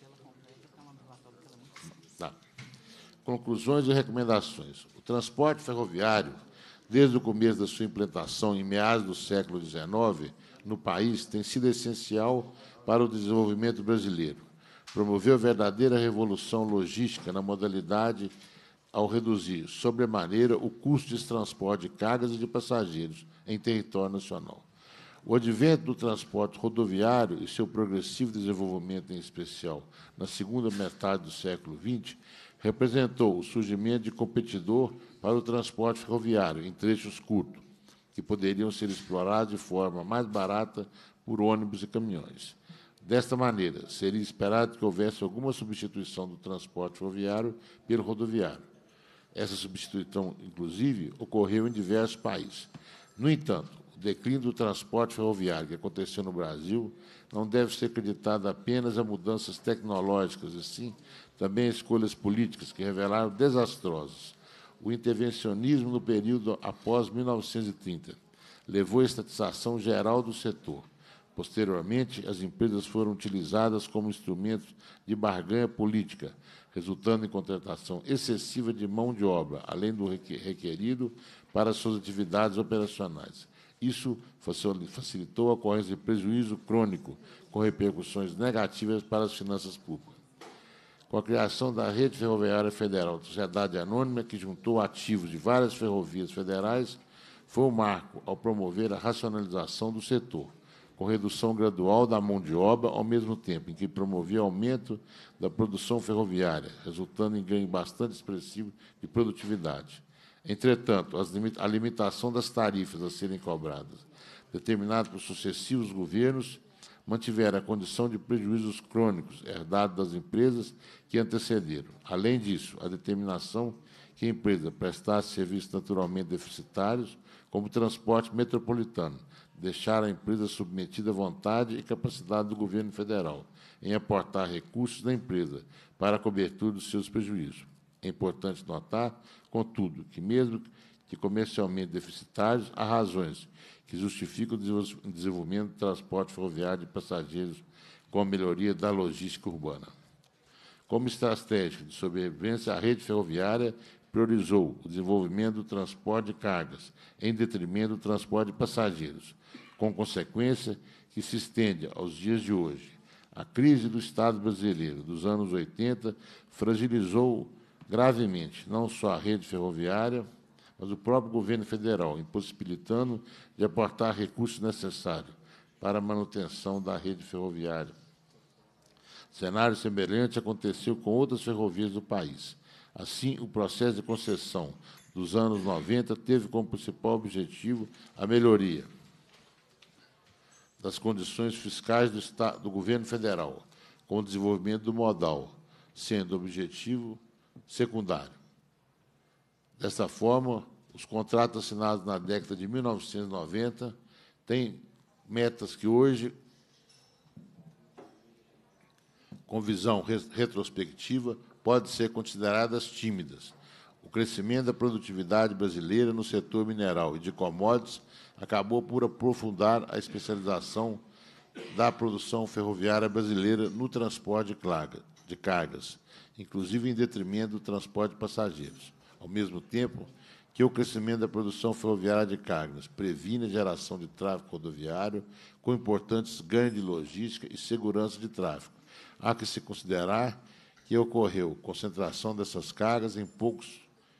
Tá. Conclusões e recomendações. O transporte ferroviário, desde o começo da sua implantação, em meados do século dezenove, no país, tem sido essencial para o desenvolvimento brasileiro. Promoveu verdadeira revolução logística na modalidade ao reduzir, sobremaneira, o custo de transporte de cargas e de passageiros em território nacional. O advento do transporte rodoviário e seu progressivo desenvolvimento, em especial na segunda metade do século vinte, representou o surgimento de competidor para o transporte ferroviário em trechos curtos, que poderiam ser explorados de forma mais barata por ônibus e caminhões. Desta maneira, seria esperado que houvesse alguma substituição do transporte ferroviário pelo rodoviário. Essa substituição, inclusive, ocorreu em diversos países. No entanto, o declínio do transporte ferroviário que aconteceu no Brasil não deve ser acreditado apenas a mudanças tecnológicas, e sim também a escolhas políticas que revelaram desastrosas. O intervencionismo no período após mil novecentos e trinta levou à estatização geral do setor. Posteriormente, as empresas foram utilizadas como instrumentos de barganha política, resultando em contratação excessiva de mão de obra, além do requerido para suas atividades operacionais. Isso facilitou a ocorrência de prejuízo crônico, com repercussões negativas para as finanças públicas. Com a criação da Rede Ferroviária Federal, sociedade anônima que juntou ativos de várias ferrovias federais, foi um marco ao promover a racionalização do setor, com redução gradual da mão de obra, ao mesmo tempo em que promovia aumento da produção ferroviária, resultando em ganho bastante expressivo de produtividade. Entretanto, a limitação das tarifas a serem cobradas, determinada por sucessivos governos, mantiveram a condição de prejuízos crônicos herdados das empresas que antecederam. Além disso, a determinação que a empresa prestasse serviços naturalmente deficitários, como transporte metropolitano, deixaram a empresa submetida à vontade e capacidade do governo federal em aportar recursos da empresa para a cobertura dos seus prejuízos. É importante notar, contudo, que, mesmo que comercialmente deficitários, há razões que justificam o desenvolvimento do transporte ferroviário de passageiros com a melhoria da logística urbana. Como estratégia de sobrevivência, a rede ferroviária priorizou o desenvolvimento do transporte de cargas, em detrimento do transporte de passageiros, com consequência que se estende aos dias de hoje. A crise do Estado brasileiro dos anos oitenta fragilizou gravemente não só a rede ferroviária, mas o próprio governo federal, impossibilitando de aportar recursos necessários para a manutenção da rede ferroviária. Cenário semelhante aconteceu com outras ferrovias do país. Assim, o processo de concessão dos anos noventa teve como principal objetivo a melhoria das condições fiscais do, Estado, do governo federal, com o desenvolvimento do modal, sendo objetivo secundário. Dessa forma, os contratos assinados na década de mil novecentos e noventa têm metas que hoje, com visão retrospectiva, podem ser consideradas tímidas. O crescimento da produtividade brasileira no setor mineral e de commodities acabou por aprofundar a especialização da produção ferroviária brasileira no transporte de cargas, inclusive em detrimento do transporte de passageiros. Ao mesmo tempo que o crescimento da produção ferroviária de cargas previne a geração de tráfego rodoviário, com importantes ganhos de logística e segurança de tráfego. Há que se considerar que ocorreu concentração dessas cargas em poucos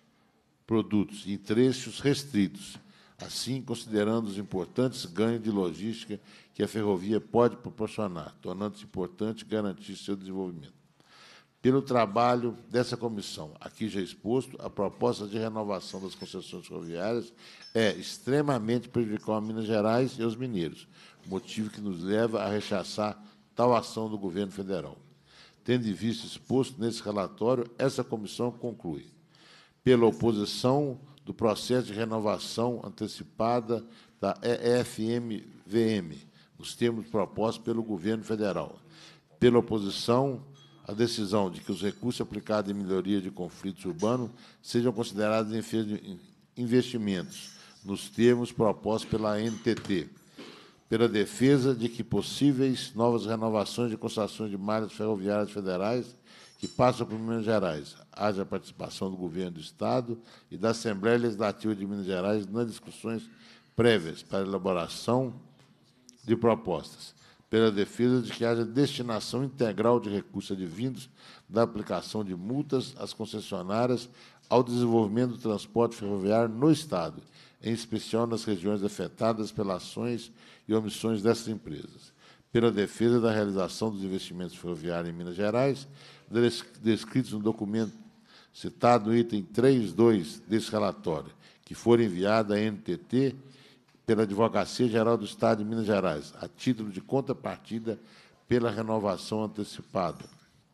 produtos, em trechos restritos, assim considerando os importantes ganhos de logística que a ferrovia pode proporcionar, tornando-se importante garantir seu desenvolvimento. Pelo trabalho dessa comissão, aqui já exposto, a proposta de renovação das concessões ferroviárias é extremamente prejudicial a Minas Gerais e aos mineiros, motivo que nos leva a rechaçar tal ação do governo federal. Tendo em vista exposto nesse relatório, essa comissão conclui, pela oposição do processo de renovação antecipada da E F M V M, nos termos propostos pelo governo federal, pela oposição à decisão de que os recursos aplicados em melhoria de conflitos urbanos sejam considerados em investimentos, nos termos propostos pela A N T T, pela defesa de que possíveis novas renovações de concessões de malhas ferroviárias federais que passam por Minas Gerais, haja a participação do governo do Estado e da Assembleia Legislativa de Minas Gerais nas discussões prévias para a elaboração de propostas, pela defesa de que haja destinação integral de recursos advindos da aplicação de multas às concessionárias ao desenvolvimento do transporte ferroviário no Estado, em especial nas regiões afetadas pelas ações e omissões dessas empresas, pela defesa da realização dos investimentos ferroviários em Minas Gerais, descritos no documento citado no item três ponto dois desse relatório, que for enviado à N T T pela Advocacia Geral do Estado de Minas Gerais, a título de contrapartida pela renovação antecipada,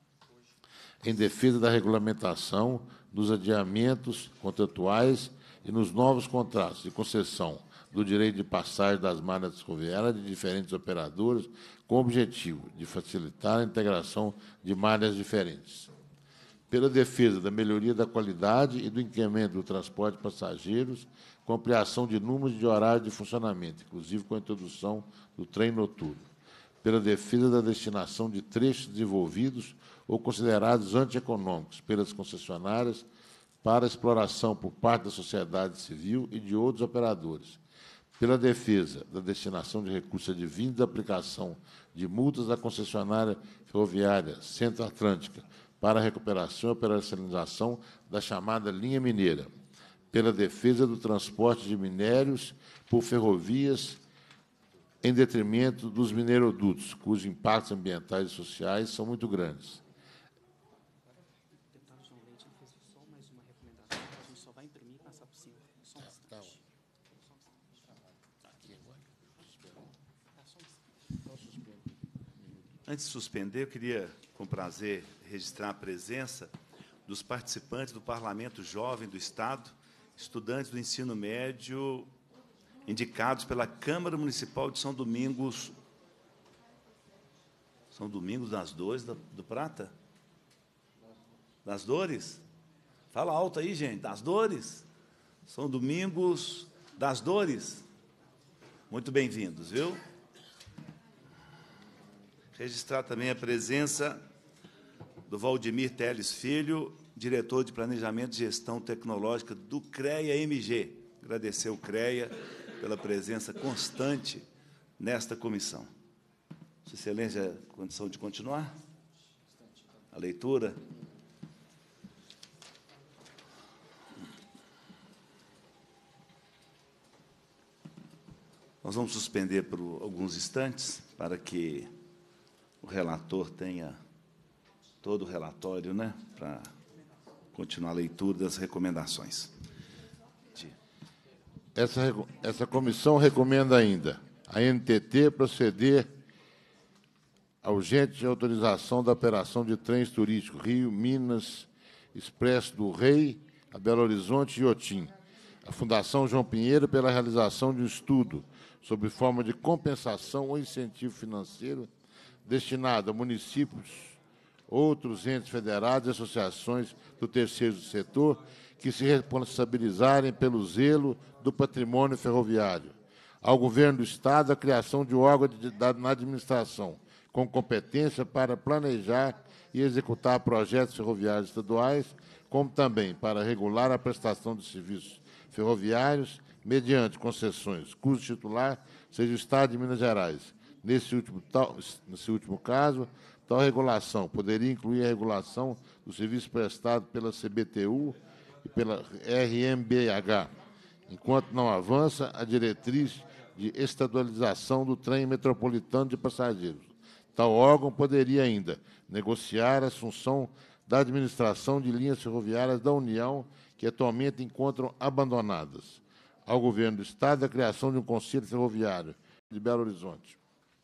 em defesa da regulamentação dos adiamentos contratuais e nos novos contratos de concessão do direito de passagem das malhas ferroviárias de diferentes operadoras, com o objetivo de facilitar a integração de malhas diferentes. Pela defesa da melhoria da qualidade e do incremento do transporte de passageiros, com ampliação de números de horários de funcionamento, inclusive com a introdução do trem noturno. Pela defesa da destinação de trechos desenvolvidos ou considerados antieconômicos pelas concessionárias para exploração por parte da sociedade civil e de outros operadores. Pela defesa da destinação de recursos advindos da aplicação de multas à concessionária ferroviária Centro-Atlântica para a recuperação e operacionalização da chamada linha mineira. Pela defesa do transporte de minérios por ferrovias em detrimento dos minerodutos, cujos impactos ambientais e sociais são muito grandes. Antes de suspender, eu queria, com prazer, registrar a presença dos participantes do Parlamento Jovem do Estado, estudantes do ensino médio, indicados pela Câmara Municipal de São Domingos. São Domingos das Dores do, do Prata? Das Dores? Fala alto aí, gente. Das Dores? São Domingos das Dores. Muito bem-vindos, viu? Registrar também a presença do Valdemir Teles Filho, diretor de Planejamento e Gestão Tecnológica do CREA-M G. Agradecer o CREA pela presença constante nesta comissão. Sua Excelência, condição de continuar? A leitura. Nós vamos suspender por alguns instantes para que o relator tenha todo o relatório, né, para continuar a leitura das recomendações. Essa, essa comissão recomenda ainda a N T T proceder à urgente autorização da operação de trens turísticos Rio, Minas, Expresso do Rei, a Belo Horizonte e Iotim. A Fundação João Pinheiro pela realização de um estudo sob forma de compensação ou incentivo financeiro destinado a municípios, outros entes federados e associações do terceiro setor que se responsabilizarem pelo zelo do patrimônio ferroviário. Ao Governo do Estado, a criação de um órgão de, de, na administração com competência para planejar e executar projetos ferroviários estaduais, como também para regular a prestação de serviços ferroviários mediante concessões, cujo titular seja o Estado de Minas Gerais. Nesse último, tal, nesse último caso, tal regulação poderia incluir a regulação do serviço prestado pela C B T U e pela R M B H, enquanto não avança a diretriz de estadualização do trem metropolitano de passageiros. Tal órgão poderia ainda negociar a assunção da administração de linhas ferroviárias da União que atualmente encontram abandonadas. Ao Governo do Estado, a criação de um Conselho Ferroviário de Belo Horizonte,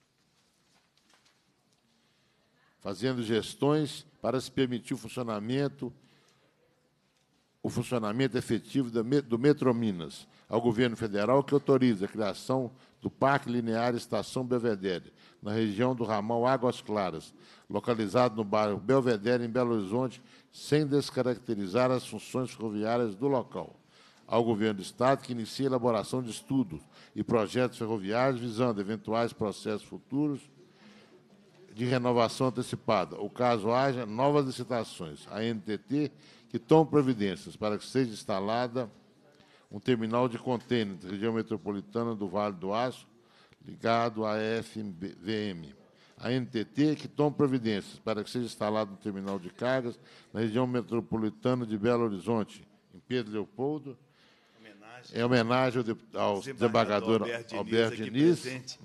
fazendo gestões para se permitir o funcionamento, o funcionamento efetivo do Metrominas. Ao Governo Federal, que autoriza a criação do Parque Linear Estação Belvedere, na região do ramal Águas Claras, localizado no bairro Belvedere, em Belo Horizonte, sem descaracterizar as funções ferroviárias do local. Ao Governo do Estado, que inicie a elaboração de estudos e projetos ferroviários visando eventuais processos futuros de renovação antecipada, ou caso haja novas licitações. A N T T, que tome providências para que seja instalada um terminal de contêiner da região metropolitana do Vale do Aço, ligado à F V M. A N T T, que tome providências para que seja instalado um terminal de cargas na região metropolitana de Belo Horizonte, em Pedro Leopoldo, em homenagem ao, ao desembargador Alberto Diniz.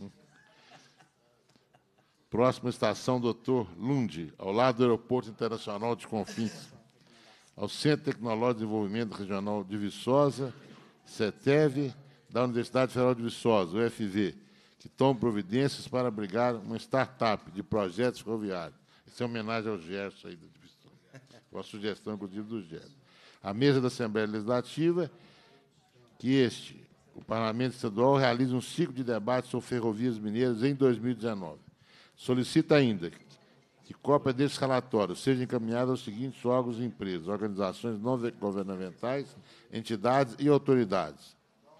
Próxima estação, doutor Lund, ao lado do Aeroporto Internacional de Confins. Ao Centro Tecnológico de Desenvolvimento Regional de Viçosa, CETEV, da Universidade Federal de Viçosa, U F V, que toma providências para abrigar uma startup de projetos ferroviários. Isso é homenagem ao Gerson aí de Viçosa. Uma sugestão, inclusive, do Gerson. A mesa da Assembleia Legislativa, que este, o Parlamento Estadual, realize um ciclo de debate sobre ferrovias mineiras em dois mil e dezenove. Solicita ainda que cópia desses relatórios seja encaminhada aos seguintes órgãos e empresas, organizações não governamentais, entidades e autoridades.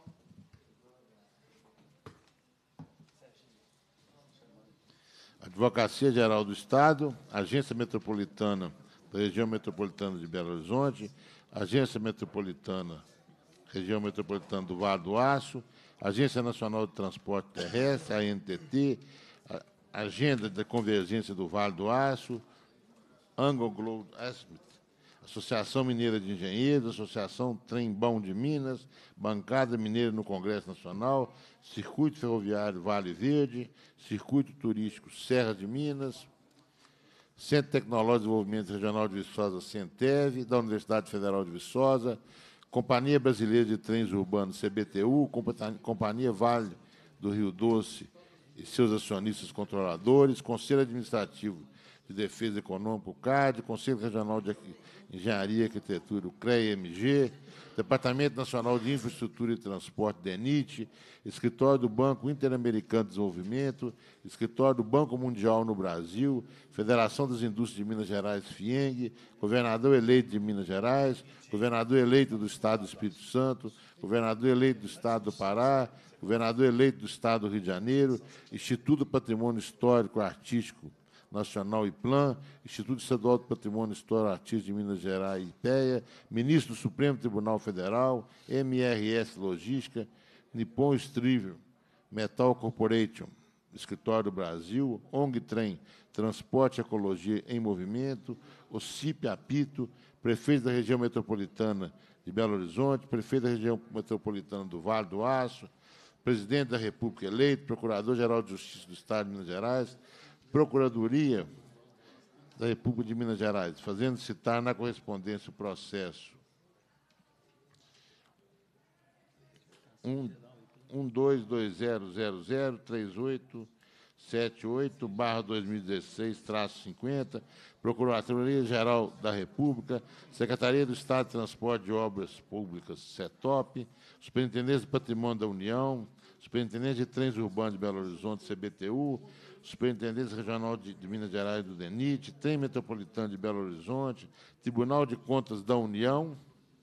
Advocacia Geral do Estado, Agência Metropolitana da Região Metropolitana de Belo Horizonte, Agência Metropolitana, Região Metropolitana do Vale do Aço, Agência Nacional de Transporte Terrestre, a N T T, a Agenda da Convergência do Vale do Aço, Anglo Globe Estimate, Associação Mineira de Engenheiros, Associação Trem-Bom de Minas, Bancada Mineira no Congresso Nacional, Circuito Ferroviário Vale Verde, Circuito Turístico Serra de Minas, Centro Tecnológico de Desenvolvimento Regional de Viçosa, CENTEV, da Universidade Federal de Viçosa, Companhia Brasileira de Trens Urbanos, C B T U, Companhia Vale do Rio Doce e seus acionistas controladores, Conselho Administrativo de Defesa Econômica, o C A D, Conselho Regional de Engenharia e Arquitetura, o CREA-M G, Departamento Nacional de Infraestrutura e Transporte, DENIT, Escritório do Banco Interamericano de Desenvolvimento, Escritório do Banco Mundial no Brasil, Federação das Indústrias de Minas Gerais, FIENG, Governador eleito de Minas Gerais, Governador eleito do Estado do Espírito Santo, Governador eleito do Estado do Pará, Governador eleito do Estado do Rio de Janeiro, Instituto do Patrimônio Histórico e Artístico Nacional IPLAN, Instituto Estadual do Patrimônio Histórico Artístico de Minas Gerais, IPEA, Ministro do Supremo Tribunal Federal, M R S Logística, Nippon Steel, Metal Corporation, Escritório do Brasil, O N G Trem, Transporte e Ecologia em Movimento, o C I P Apito, prefeito da região metropolitana de Belo Horizonte, prefeito da região metropolitana do Vale do Aço, presidente da República eleito, procurador-geral de Justiça do Estado de Minas Gerais, Procuradoria da República de Minas Gerais, fazendo citar na correspondência o processo um dois dois zero zero zero três oito sete oito barra dois mil e dezesseis traço cinquenta, Procuradoria-Geral da República, Secretaria do Estado de Transporte de Obras Públicas, CETOP, Superintendência do Patrimônio da União, Superintendência de Trens Urbanos de Belo Horizonte, C B T U, Superintendência Regional de, de Minas Gerais do DENIT, Trem Metropolitano de Belo Horizonte, Tribunal de Contas da União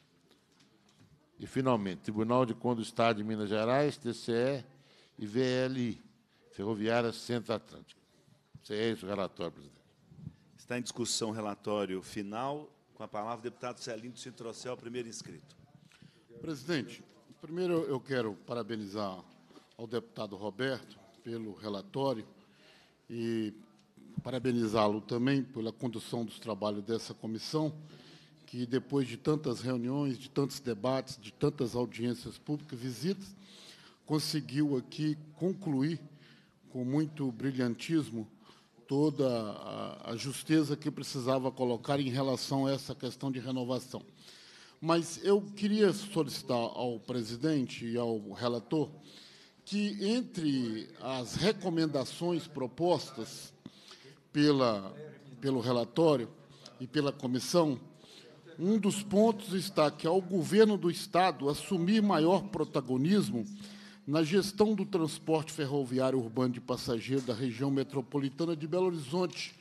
e, finalmente, Tribunal de Contas do Estado de Minas Gerais, T C E e V L I, Ferroviária Centro-Atlântica. Esse é esse o relatório, presidente. Está em discussão o relatório final. Com a palavra, o deputado Celino de Cintrocel, primeiro inscrito. Presidente, primeiro eu quero parabenizar ao deputado Roberto pelo relatório e parabenizá-lo também pela condução dos trabalhos dessa comissão, que, depois de tantas reuniões, de tantos debates, de tantas audiências públicas, visitas, conseguiu aqui concluir, com muito brilhantismo, toda a, a justeza que precisava colocar em relação a essa questão de renovação. Mas eu queria solicitar ao presidente e ao relator que, entre as recomendações propostas pela, pelo relatório e pela comissão, um dos pontos está que, ao governo do Estado assumir maior protagonismo na gestão do transporte ferroviário urbano de passageiros da região metropolitana de Belo Horizonte,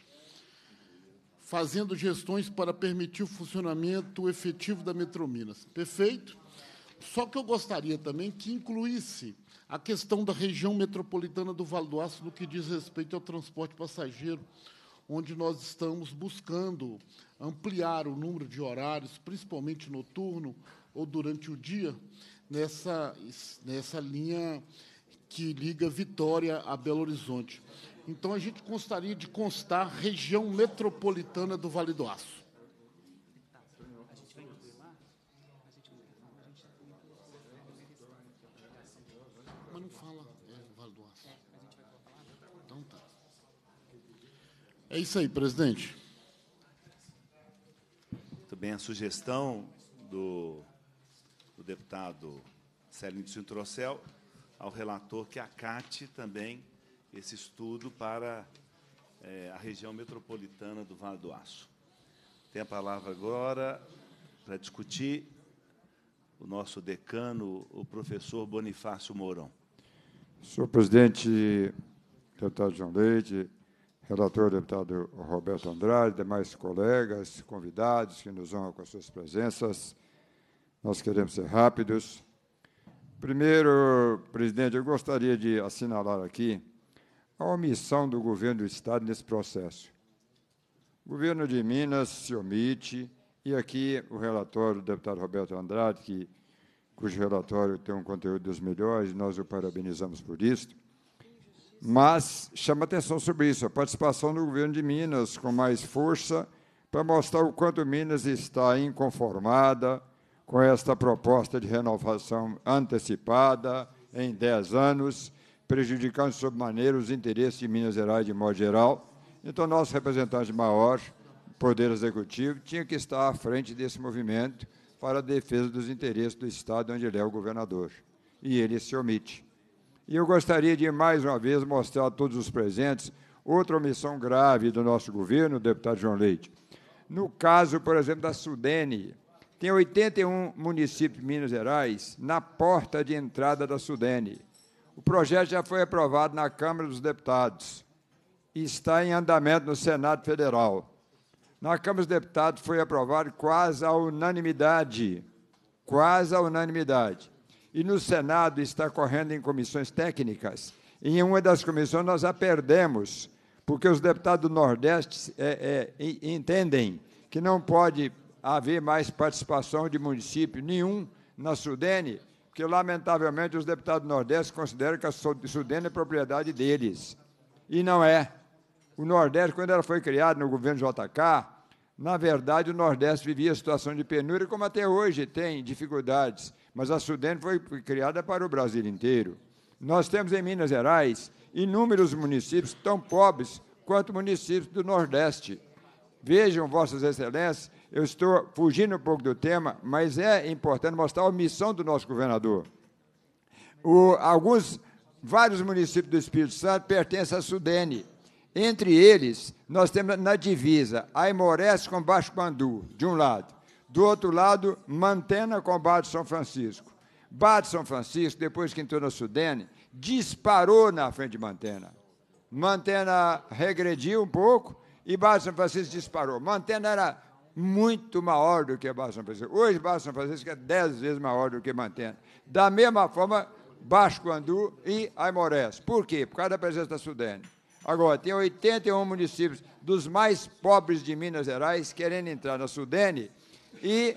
fazendo gestões para permitir o funcionamento efetivo da Metrominas. Perfeito? Só que eu gostaria também que incluísse a questão da região metropolitana do Vale do Aço no que diz respeito ao transporte passageiro, onde nós estamos buscando ampliar o número de horários, principalmente noturno ou durante o dia, nessa, nessa linha que liga Vitória a Belo Horizonte. Então, a gente gostaria de constar região metropolitana do Vale do Aço. Mas não fala é, Vale do Aço. Então, tá. É isso aí, presidente. Muito bem, a sugestão do, do deputado Celino de Cintrocel ao relator que acate também esse estudo para é, a região metropolitana do Vale do Aço. Tem a palavra agora para discutir o nosso decano, o professor Bonifácio Mourão. Senhor presidente, deputado João Leite, relator, deputado Roberto Andrade, demais colegas, convidados que nos honram com as suas presenças, nós queremos ser rápidos. Primeiro, presidente, eu gostaria de assinalar aqui a omissão do governo do Estado nesse processo. O governo de Minas se omite, e aqui o relatório do deputado Roberto Andrade, que, cujo relatório tem um conteúdo dos melhores, nós o parabenizamos por isso, mas chama atenção sobre isso, a participação do governo de Minas com mais força para mostrar o quanto Minas está inconformada com esta proposta de renovação antecipada em dez anos, prejudicando sobremaneira os interesses de Minas Gerais de modo geral. Então, nosso representante maior, Poder Executivo, tinha que estar à frente desse movimento para a defesa dos interesses do Estado, onde ele é o governador. E ele se omite. E eu gostaria de, mais uma vez, mostrar a todos os presentes outra omissão grave do nosso governo, deputado João Leite. No caso, por exemplo, da Sudene, tem oitenta e um municípios de Minas Gerais na porta de entrada da Sudene. O projeto já foi aprovado na Câmara dos Deputados e está em andamento no Senado Federal. Na Câmara dos Deputados foi aprovado quase à unanimidade, quase à unanimidade. E no Senado está correndo em comissões técnicas. Em uma das comissões nós a perdemos, porque os deputados do Nordeste é, é, entendem que não pode haver mais participação de município nenhum na Sudene, porque, lamentavelmente, os deputados do Nordeste consideram que a Sudene é propriedade deles. E não é. O Nordeste, quando ela foi criada no governo J K, na verdade, o Nordeste vivia situação de penúria, como até hoje tem dificuldades, mas a Sudene foi criada para o Brasil inteiro. Nós temos em Minas Gerais inúmeros municípios tão pobres quanto municípios do Nordeste. Vejam, Vossas Excelências, eu estou fugindo um pouco do tema, mas é importante mostrar a omissão do nosso governador. O, alguns, vários municípios do Espírito Santo pertencem à Sudene. Entre eles, nós temos na divisa Aimorés com Baixo Pandu, de um lado. Do outro lado, Mantena com Barra de São Francisco. Barra de São Francisco, depois que entrou na Sudene, disparou na frente de Mantena. Mantena regrediu um pouco e Barra de São Francisco disparou. Mantena era muito maior do que Barra de São Francisco. Hoje, Barra de São Francisco é dez vezes maior do que Mantena. Da mesma forma, Baixo Pandu e Aimorés. Por quê? Por causa da presença da Sudene. Agora, tem oitenta e um municípios dos mais pobres de Minas Gerais querendo entrar na Sudene e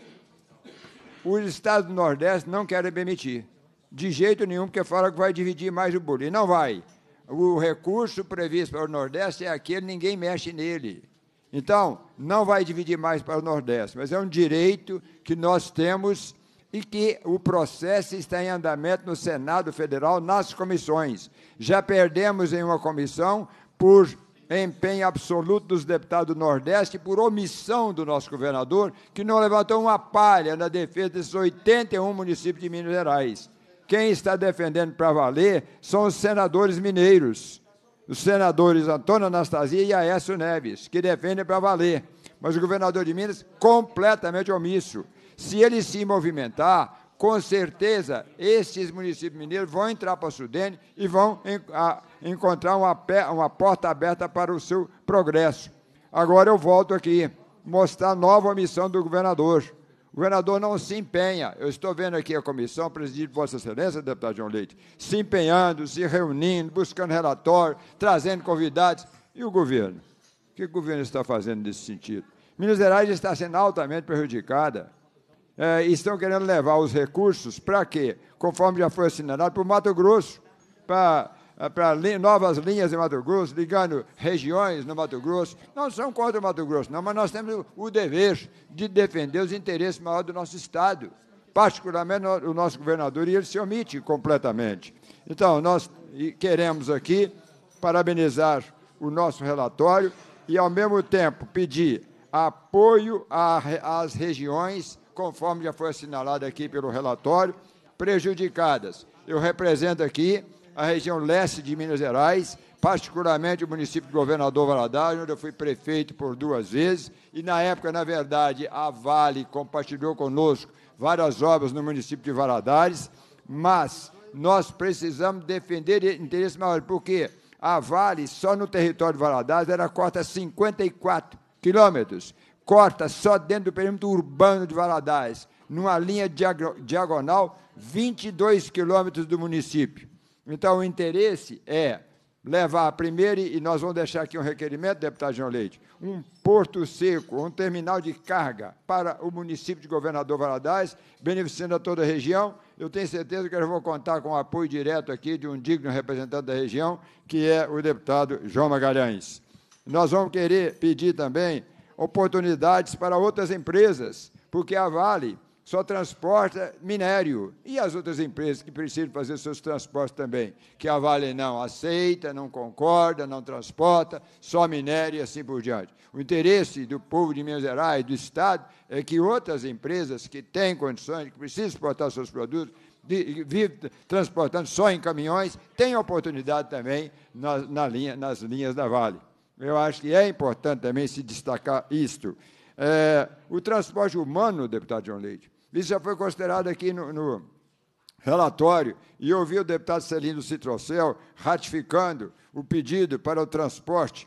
os estados do Nordeste não querem permitir. De jeito nenhum, porque fala que vai dividir mais o bolo. E não vai. O recurso previsto para o Nordeste é aquele, ninguém mexe nele. Então, não vai dividir mais para o Nordeste, mas é um direito que nós temos e que o processo está em andamento no Senado Federal, nas comissões. Já perdemos em uma comissão por empenho absoluto dos deputados do Nordeste, por omissão do nosso governador, que não levantou uma palha na defesa desses oitenta e um municípios de Minas Gerais. Quem está defendendo para valer são os senadores mineiros, os senadores Antônio Anastasia e Aécio Neves, que defendem para valer. Mas o governador de Minas, completamente omisso. Se ele se movimentar, com certeza, esses municípios mineiros vão entrar para a Sudene e vão en a, encontrar uma, uma porta aberta para o seu progresso. Agora eu volto aqui, mostrar a nova missão do governador. O governador não se empenha. Eu estou vendo aqui a comissão, presidida por Vossa Excelência, deputado João Leite, se empenhando, se reunindo, buscando relatório, trazendo convidados. E o governo? O que o governo está fazendo nesse sentido? Minas Gerais está sendo altamente prejudicada. É, estão querendo levar os recursos para quê? Conforme já foi assinalado, para o Mato Grosso, para, para li, novas linhas em Mato Grosso, ligando regiões no Mato Grosso. Não são contra o Mato Grosso, não, mas nós temos o, o dever de defender os interesses maiores do nosso Estado, particularmente o nosso governador, e ele se omite completamente. Então, nós queremos aqui parabenizar o nosso relatório e, ao mesmo tempo, pedir apoio às regiões, conforme já foi assinalado aqui pelo relatório, prejudicadas. Eu represento aqui a região leste de Minas Gerais, particularmente o município de Governador Valadares, onde eu fui prefeito por duas vezes, e na época, na verdade, a Vale compartilhou conosco várias obras no município de Valadares, mas nós precisamos defender interesses maiores, porque a Vale, só no território de Valadares, ela corta cinquenta e quatro quilômetros, corta só dentro do perímetro urbano de Valadares, numa linha diagonal, vinte e dois quilômetros do município. Então, o interesse é levar primeiro, e nós vamos deixar aqui um requerimento, deputado João Leite, um porto seco, um terminal de carga para o município de Governador Valadares, beneficiando a toda a região. Eu tenho certeza que eu vou contar com o apoio direto aqui de um digno representante da região, que é o deputado João Magalhães. Nós vamos querer pedir também oportunidades para outras empresas, porque a Vale só transporta minério, e as outras empresas que precisam fazer seus transportes também, que a Vale não aceita, não concorda, não transporta, só minério e assim por diante. O interesse do povo de Minas Gerais, do Estado, é que outras empresas que têm condições, que precisam exportar seus produtos, vivem transportando só em caminhões, tenham oportunidade também na, na linha, nas linhas da Vale. Eu acho que é importante também se destacar isto. É, o transporte humano, deputado João Leite, isso já foi considerado aqui no, no relatório, e eu ouvi o deputado Celino Citrocel ratificando o pedido para o transporte,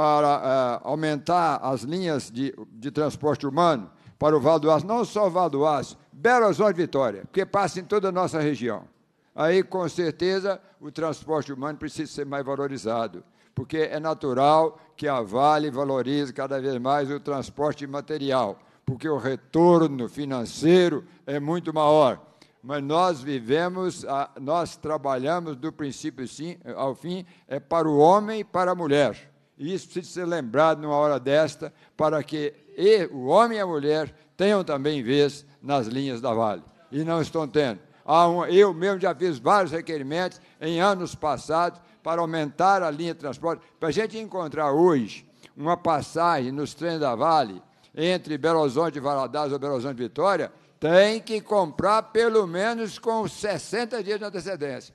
para é, aumentar as linhas de, de transporte humano para o Vale do Aço, não só o Vale do Aço, Belo Horizonte e Vitória, porque passa em toda a nossa região. Aí, com certeza, o transporte humano precisa ser mais valorizado, porque é natural que a Vale valorize cada vez mais o transporte material, porque o retorno financeiro é muito maior. Mas nós vivemos, nós trabalhamos do princípio ao fim, é para o homem e para a mulher. E isso precisa ser lembrado numa hora desta, para que o homem e a mulher tenham também vez nas linhas da Vale. E não estão tendo. Eu mesmo já fiz vários requerimentos em anos passados para aumentar a linha de transporte. Para a gente encontrar hoje uma passagem nos trens da Vale entre Belo Horizonte e Valadares ou Belo Horizonte e Vitória, tem que comprar pelo menos com sessenta dias de antecedência.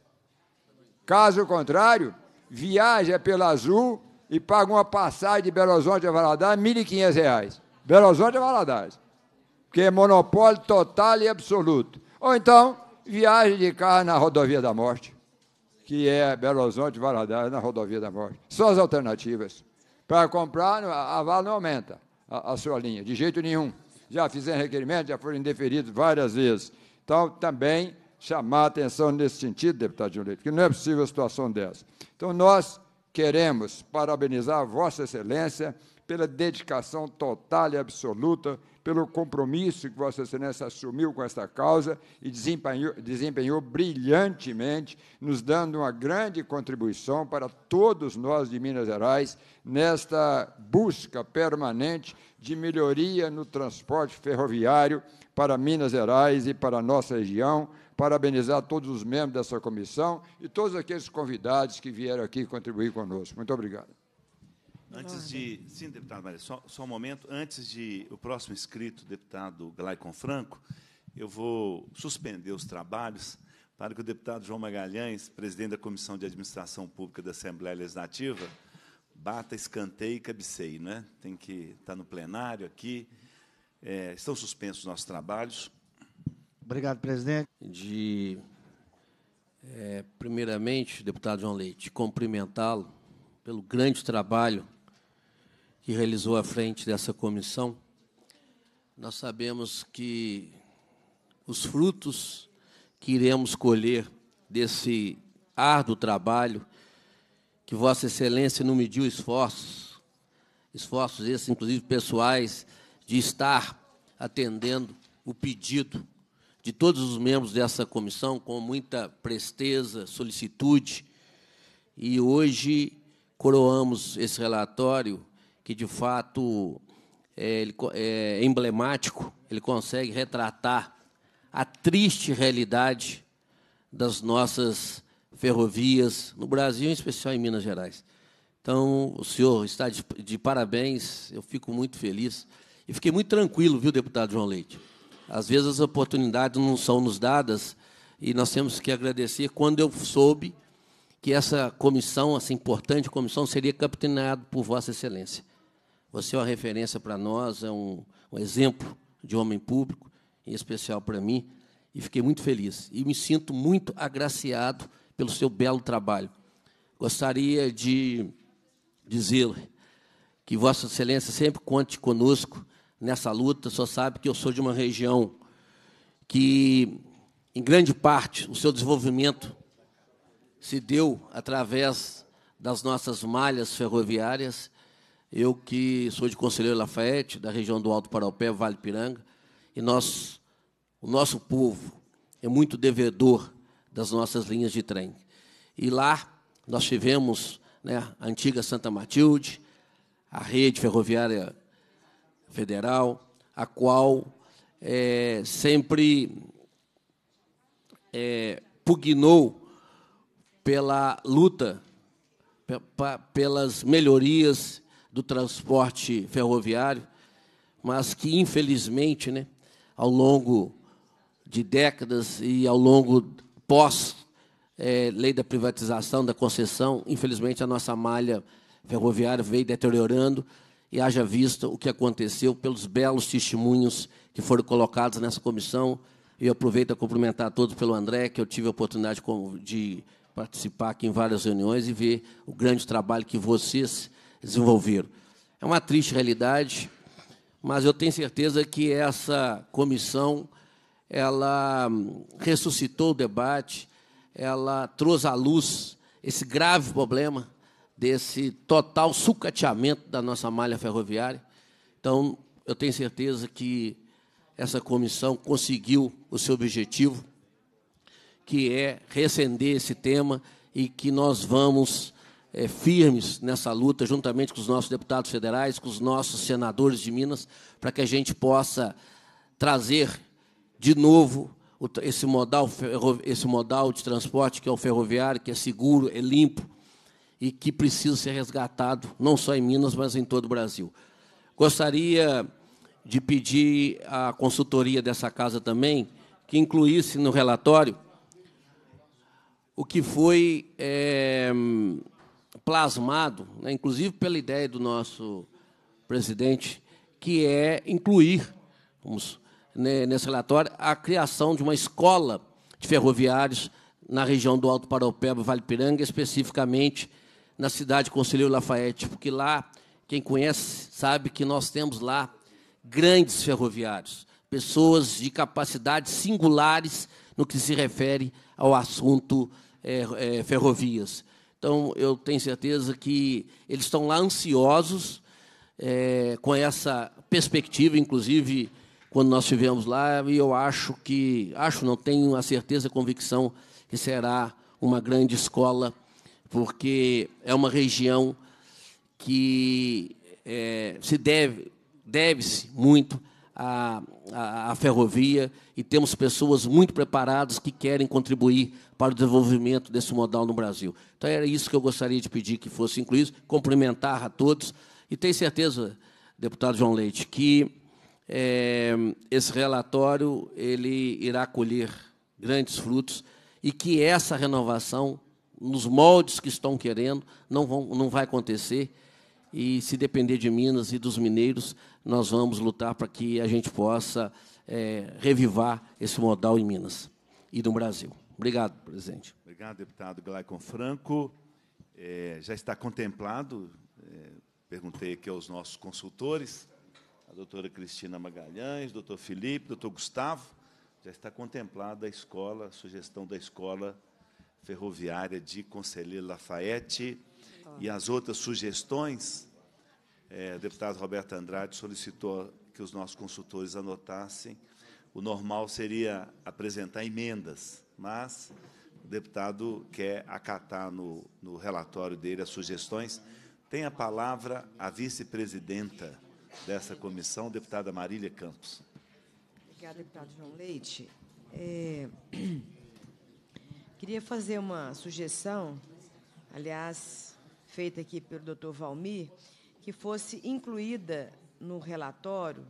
Caso contrário, viaja pela Azul e paga uma passagem de Belo Horizonte a Valadares, mil e quinhentos reais. Belo Horizonte a Valadares. Porque é monopólio total e absoluto. Ou então, viagem de carro na Rodovia da Morte, que é Belo Horizonte e Valadares, na Rodovia da Morte. São as alternativas. Para comprar, a Vale não aumenta a, a sua linha, de jeito nenhum. Já fizeram requerimento, já foram indeferidos várias vezes. Então, também chamar a atenção nesse sentido, deputado João Leite, que não é possível uma situação dessa. Então, nós queremos parabenizar a Vossa Excelência pela dedicação total e absoluta, pelo compromisso que Vossa Excelência assumiu com esta causa e desempenhou, desempenhou brilhantemente, nos dando uma grande contribuição para todos nós de Minas Gerais, nesta busca permanente de melhoria no transporte ferroviário para Minas Gerais e para a nossa região. Parabenizar todos os membros dessa comissão e todos aqueles convidados que vieram aqui contribuir conosco. Muito obrigado. Antes de... Sim, deputado Maria, só, só um momento. Antes de o próximo inscrito, deputado Glaicon Franco, eu vou suspender os trabalhos para que o deputado João Magalhães, presidente da Comissão de Administração Pública da Assembleia Legislativa, bata, escanteio e cabeceie, né? Tem que estar no plenário aqui. É, estão suspensos os nossos trabalhos. Obrigado, presidente. De, é, primeiramente, deputado João Leite, cumprimentá-lo pelo grande trabalho que realizou à frente dessa comissão. Nós sabemos que os frutos que iremos colher desse árduo trabalho, que Vossa Excelência não mediu esforços, esforços esses, inclusive pessoais, de estar atendendo o pedido de todos os membros dessa comissão com muita presteza, solicitude, e hoje coroamos esse relatório que, de fato, é, ele, é emblemático, ele consegue retratar a triste realidade das nossas ferrovias no Brasil, em especial em Minas Gerais. Então, o senhor está de, de parabéns, eu fico muito feliz. E fiquei muito tranquilo, viu, deputado João Leite? Às vezes as oportunidades não são nos dadas e nós temos que agradecer quando eu soube que essa comissão, essa importante comissão, seria capitaneada por Vossa Excelência. Você é uma referência para nós, é um, um exemplo de homem público, em especial para mim, e fiquei muito feliz. E me sinto muito agraciado pelo seu belo trabalho. Gostaria de dizer que Vossa Excelência sempre conte conosco nessa luta. Só sabe que eu sou de uma região que, em grande parte, o seu desenvolvimento se deu através das nossas malhas ferroviárias. Eu que sou de Conselheiro Lafayette, da região do Alto Paraupé, Vale Piranga, e nós, o nosso povo é muito devedor das nossas linhas de trem. E lá nós tivemos, né, a antiga Santa Matilde, a rede ferroviária federal, a qual é, sempre é, pugnou pela luta, pelas melhorias do transporte ferroviário, mas que, infelizmente, né, ao longo de décadas e ao longo pós é, lei da privatização, da concessão, infelizmente, a nossa malha ferroviária veio deteriorando, e haja vista o que aconteceu pelos belos testemunhos que foram colocados nessa comissão. E eu aproveito a cumprimentar a todos pelo André, que eu tive a oportunidade de participar aqui em várias reuniões e ver o grande trabalho que vocês desenvolveram. É uma triste realidade, mas eu tenho certeza que essa comissão ela ressuscitou o debate, ela trouxe à luz esse grave problema desse total sucateamento da nossa malha ferroviária. Então, eu tenho certeza que essa comissão conseguiu o seu objetivo, que é reacender esse tema e que nós vamos é, firmes nessa luta, juntamente com os nossos deputados federais, com os nossos senadores de Minas, para que a gente possa trazer de novo esse modal, esse modal de transporte que é o ferroviário, que é seguro, é limpo e que precisa ser resgatado, não só em Minas, mas em todo o Brasil. Gostaria de pedir à consultoria dessa casa também que incluísse no relatório o que foi é, plasmado, né, inclusive pela ideia do nosso presidente, que é incluir, vamos, né, nesse relatório, a criação de uma escola de ferroviários na região do Alto Paraupeba, Vale Piranga, especificamente na cidade de Conselheiro Lafayette, porque lá, quem conhece sabe que nós temos lá grandes ferroviários, pessoas de capacidades singulares no que se refere ao assunto é, é, ferrovias. Então, eu tenho certeza que eles estão lá ansiosos é, com essa perspectiva, inclusive, quando nós estivemos lá, e eu acho que, acho, não tenho a certeza, a convicção que será uma grande escola, porque é uma região que é, se deve, deve-se muito à, à, à ferrovia, e temos pessoas muito preparadas que querem contribuir para o desenvolvimento desse modal no Brasil. Então, era isso que eu gostaria de pedir que fosse incluído, cumprimentar a todos, e tenho certeza, deputado João Leite, que é, esse relatório ele irá colher grandes frutos e que essa renovação, nos moldes que estão querendo, não, vão, não vai acontecer, e, se depender de Minas e dos mineiros, nós vamos lutar para que a gente possa é, revivar esse modal em Minas e no Brasil. Obrigado, presidente. Obrigado, deputado Glaicon Franco. É, já está contemplado, é, perguntei aqui aos nossos consultores, a doutora Cristina Magalhães, doutor Felipe, doutor Gustavo, já está contemplada a escola, a sugestão da escola ferroviária de Conselheiro Lafayette. E as outras sugestões, é, o deputado Roberto Andrade solicitou que os nossos consultores anotassem. O normal seria apresentar emendas, mas o deputado quer acatar no, no relatório dele as sugestões. Tem a palavra a vice-presidenta dessa comissão, deputada Marília Campos. Obrigada, deputado João Leite. É, queria fazer uma sugestão, aliás, feita aqui pelo doutor Valmir, que fosse incluída no relatório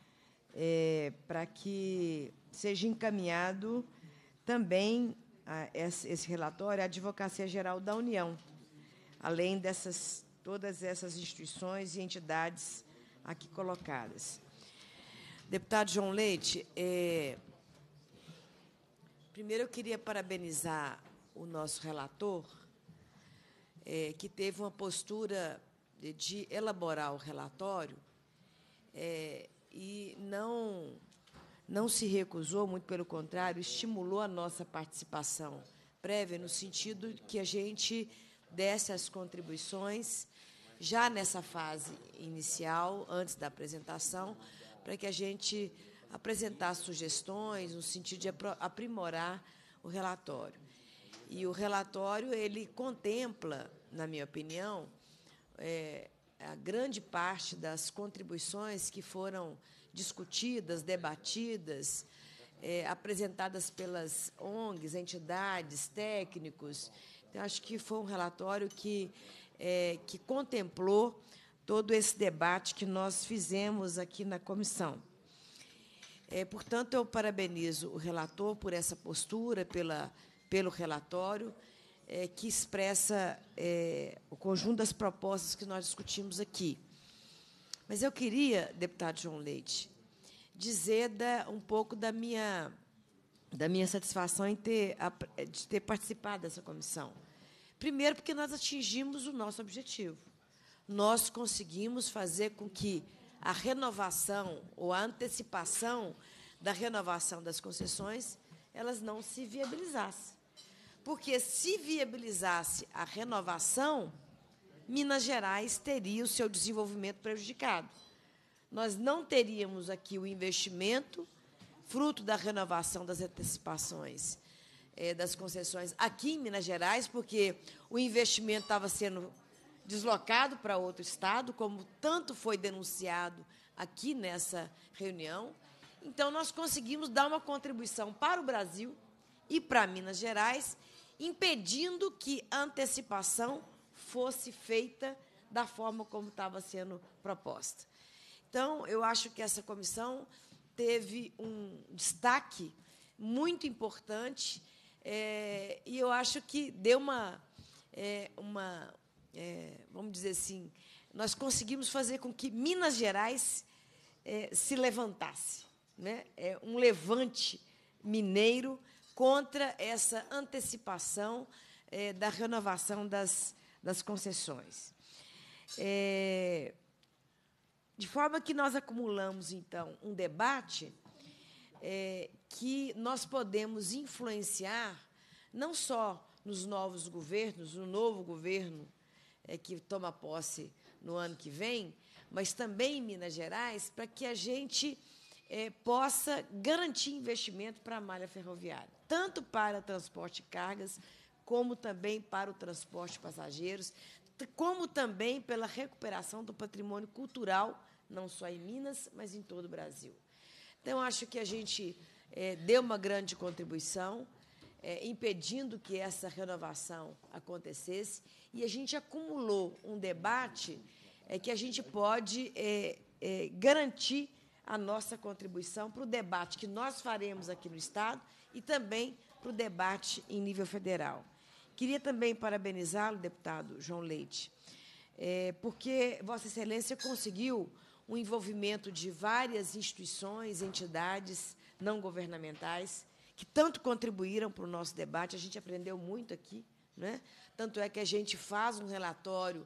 é, para que seja encaminhado também a esse, esse relatório à Advocacia Geral da União, além dessas todas essas instituições e entidades aqui colocadas. Deputado João Leite, é, primeiro eu queria parabenizar o nosso relator, é, que teve uma postura de, de elaborar o relatório é, e não, não se recusou, muito pelo contrário, estimulou a nossa participação prévia, no sentido que a gente desse as contribuições já nessa fase inicial, antes da apresentação, para que a gente apresentasse sugestões no sentido de aprimorar o relatório. E o relatório ele contempla, na minha opinião, é, a grande parte das contribuições que foram discutidas, debatidas, é, apresentadas pelas O N Gs, entidades, técnicos. Então, acho que foi um relatório que, é, que contemplou todo esse debate que nós fizemos aqui na comissão. É, portanto, eu parabenizo o relator por essa postura, pela, pelo relatório, é, que expressa é, o conjunto das propostas que nós discutimos aqui. Mas eu queria, deputado João Leite, dizer da, um pouco da minha, da minha satisfação em ter, de ter participado dessa comissão. Primeiro, porque nós atingimos o nosso objetivo. Nós conseguimos fazer com que a renovação ou a antecipação da renovação das concessões elas não se viabilizassem. Porque, se viabilizasse a renovação, Minas Gerais teria o seu desenvolvimento prejudicado. Nós não teríamos aqui o investimento, fruto da renovação das antecipações é, das concessões aqui em Minas Gerais, porque o investimento estava sendo deslocado para outro estado, como tanto foi denunciado aqui nessa reunião. Então, nós conseguimos dar uma contribuição para o Brasil e para Minas Gerais, impedindo que a antecipação fosse feita da forma como estava sendo proposta. Então, eu acho que essa comissão teve um destaque muito importante é, e eu acho que deu uma, é, uma é, vamos dizer assim, nós conseguimos fazer com que Minas Gerais é, se levantasse, né? É um levante mineiro contra essa antecipação é, da renovação das, das concessões. É, de forma que nós acumulamos, então, um debate é, que nós podemos influenciar não só nos novos governos, no novo governo é, que toma posse no ano que vem, mas também em Minas Gerais, para que a gente é, possa garantir investimento para a malha ferroviária, tanto para transporte de cargas, como também para o transporte de passageiros, como também pela recuperação do patrimônio cultural, não só em Minas, mas em todo o Brasil. Então, acho que a gente é, deu uma grande contribuição, é, impedindo que essa renovação acontecesse, e a gente acumulou um debate é, que a gente pode é, é, garantir a nossa contribuição para o debate que nós faremos aqui no Estado e também para o debate em nível federal. Queria também parabenizá-lo, deputado João Leite, é, porque Vossa Excelência conseguiu o envolvimento de várias instituições, entidades não governamentais, que tanto contribuíram para o nosso debate. A gente aprendeu muito aqui, né? Tanto é que a gente faz um relatório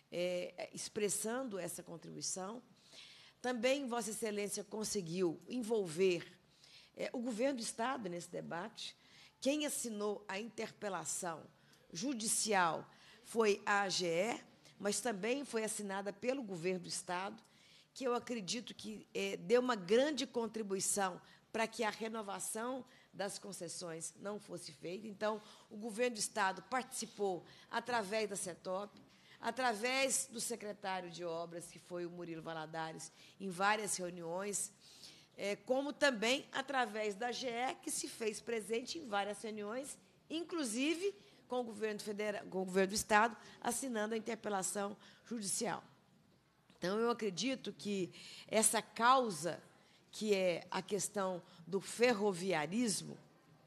é, expressando essa contribuição. Também Vossa Excelência conseguiu envolver é, o governo do Estado nesse debate. Quem assinou a interpelação judicial foi a A G E, mas também foi assinada pelo governo do Estado, que eu acredito que é, deu uma grande contribuição para que a renovação das concessões não fosse feita. Então, o governo do Estado participou através da CETOP, através do secretário de Obras, que foi o Murilo Valadares, em várias reuniões, é, como também através da A G E, que se fez presente em várias reuniões, inclusive com o governo federal, com o governo do Estado, assinando a interpelação judicial. Então, eu acredito que essa causa, que é a questão do ferroviarismo,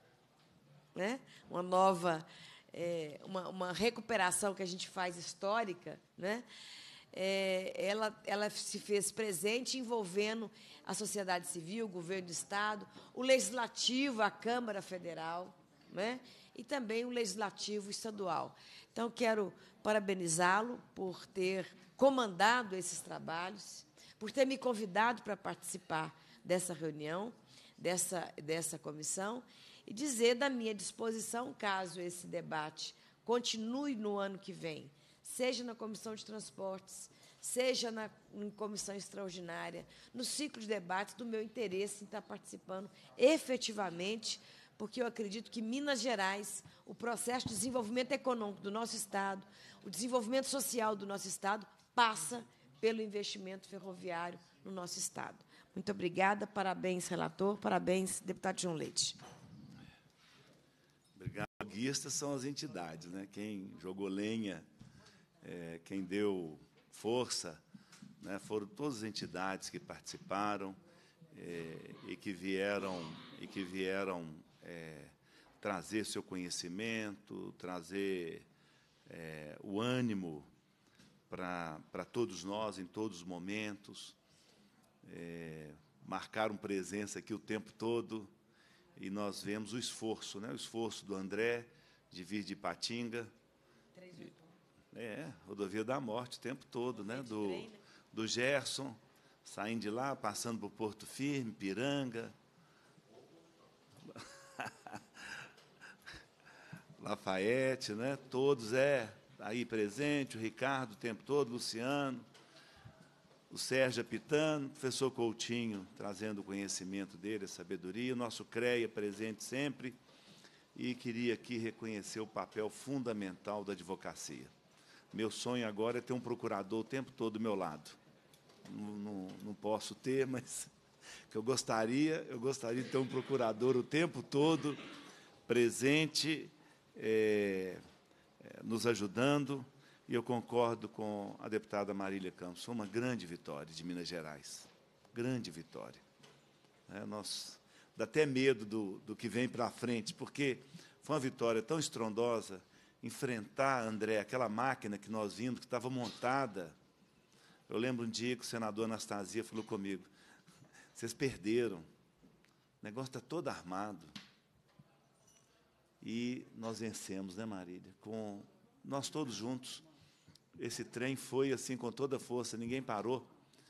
né, uma nova, é, uma, uma recuperação que a gente faz histórica, né, é, ela, ela se fez presente envolvendo a sociedade civil, o governo do Estado, o Legislativo, a Câmara Federal, né, e também o Legislativo Estadual. Então, quero parabenizá-lo por ter comandado esses trabalhos, por ter me convidado para participar dessa reunião, dessa, dessa comissão, e dizer da minha disposição, caso esse debate continue no ano que vem, seja na Comissão de Transportes, seja na em comissão extraordinária, no ciclo de debates, do meu interesse em estar participando efetivamente, porque eu acredito que Minas Gerais, o processo de desenvolvimento econômico do nosso Estado, o desenvolvimento social do nosso Estado, passa pelo investimento ferroviário no nosso Estado. Muito obrigada, parabéns, relator, parabéns, deputado João Leite. Obrigado. Guistas são as entidades, né? Quem jogou lenha, é, quem deu força, né? Foram todas as entidades que participaram é, e que vieram, e que vieram é, trazer seu conhecimento, trazer é, o ânimo para todos nós, em todos os momentos, é, marcaram presença aqui o tempo todo, e nós vemos o esforço, né, o esforço do André, de vir de Ipatinga, de, é, rodovia da morte o tempo todo, né, do, do Gerson, saindo de lá, passando por Porto Firme, Piranga, Lafayette, né, todos, é, aí presente, o Ricardo o tempo todo, o Luciano, o Sérgio apitando, o professor Coutinho trazendo o conhecimento dele, a sabedoria, o nosso CREA presente sempre, e queria aqui reconhecer o papel fundamental da advocacia. Meu sonho agora é ter um procurador o tempo todo do meu lado. Não, não, não posso ter, mas que eu gostaria, eu gostaria de ter um procurador o tempo todo presente, é, é, nos ajudando, e eu concordo com a deputada Marília Campos, foi uma grande vitória de Minas Gerais, grande vitória. É, nós, dá até medo do, do que vem para frente, porque foi uma vitória tão estrondosa, enfrentar, André, aquela máquina que nós vimos, que estava montada. Eu lembro um dia que o senador Anastasia falou comigo, vocês perderam, o negócio está todo armado. E nós vencemos, né, Marília? Com nós todos juntos. Esse trem foi assim com toda a força, ninguém parou.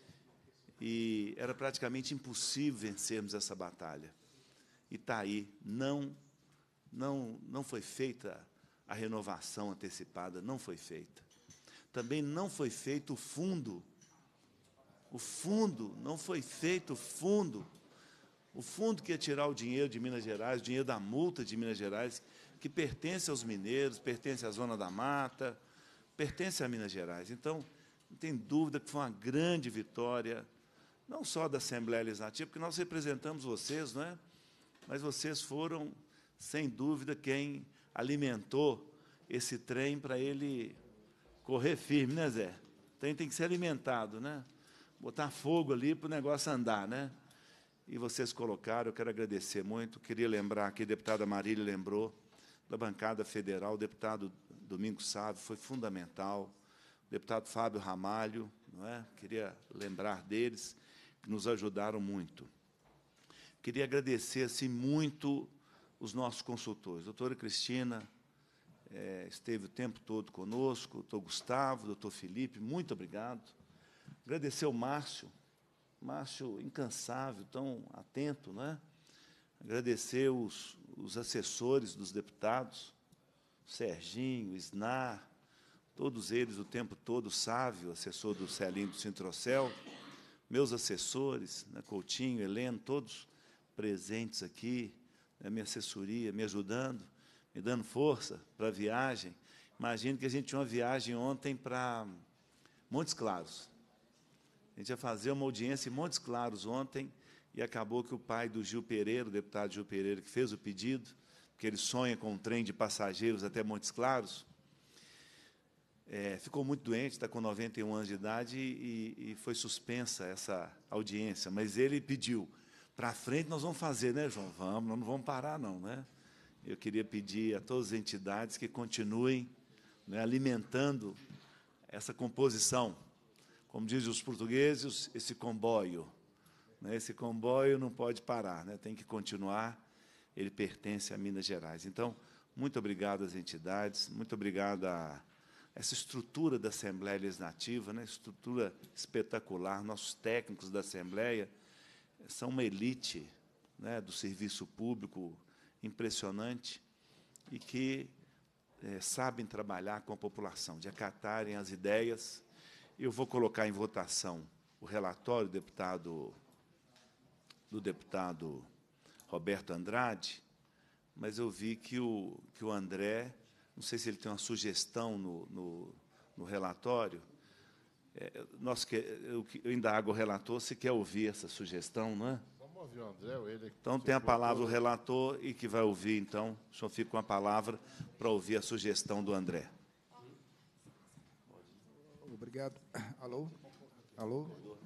E era praticamente impossível vencermos essa batalha. E está aí, não, não, não foi feita a renovação antecipada, não foi feita. Também não foi feito o fundo. O fundo, não foi feito o fundo. O fundo que ia tirar o dinheiro de Minas Gerais, o dinheiro da multa de Minas Gerais, que pertence aos mineiros, pertence à Zona da Mata, pertence a Minas Gerais. Então, não tem dúvida que foi uma grande vitória, não só da Assembleia Legislativa, porque nós representamos vocês, não é? Mas vocês foram, sem dúvida, quem alimentou esse trem para ele correr firme, né, Zé? O trem tem que ser alimentado, né? Botar fogo ali para o negócio andar, né? E vocês colocaram, eu quero agradecer muito. Queria lembrar que a deputada Marília lembrou, da bancada federal, o deputado Domingos Sávio foi fundamental, o deputado Fábio Ramalho, não é? Queria lembrar deles, que nos ajudaram muito. Queria agradecer assim, muito os nossos consultores. A doutora Cristina é, esteve o tempo todo conosco, o doutor Gustavo, o doutor Felipe, muito obrigado. Agradecer ao Márcio, Márcio incansável, tão atento, não é? Agradecer os, os assessores dos deputados, Serginho, Isnar, todos eles o tempo todo, Sávio, assessor do Celinho do Sintrocel, meus assessores, né, Coutinho, Heleno, todos presentes aqui, né, minha assessoria, me ajudando, me dando força para a viagem. Imagino que a gente tinha uma viagem ontem para Montes Claros. A gente ia fazer uma audiência em Montes Claros ontem, e acabou que o pai do Gil Pereira, o deputado Gil Pereira, que fez o pedido, porque ele sonha com um trem de passageiros até Montes Claros, é, ficou muito doente, está com noventa e um anos de idade, e, e foi suspensa essa audiência. Mas ele pediu, para frente nós vamos fazer, né, João? Vamos, nós não vamos parar, não, né? Eu queria pedir a todas as entidades que continuem, né, alimentando essa composição. Como dizem os portugueses, esse comboio. Esse comboio não pode parar, né? Tem que continuar, ele pertence a Minas Gerais. Então, muito obrigado às entidades, muito obrigado a essa estrutura da Assembleia Legislativa, né? Estrutura espetacular, nossos técnicos da Assembleia são uma elite, né, do serviço público impressionante e que é, sabem trabalhar com a população, de acatarem as ideias. Eu vou colocar em votação o relatório do deputado do deputado Roberto Andrade, mas eu vi que o, que o André, não sei se ele tem uma sugestão no, no, no relatório, é, nós que, eu, eu indago o relator se quer ouvir essa sugestão, não é? Vamos ouvir o André, ou ele... Então, tem a palavra o relator e que vai ouvir, então, o senhor fica com a palavra para ouvir a sugestão do André. Obrigado. Alô? Alô?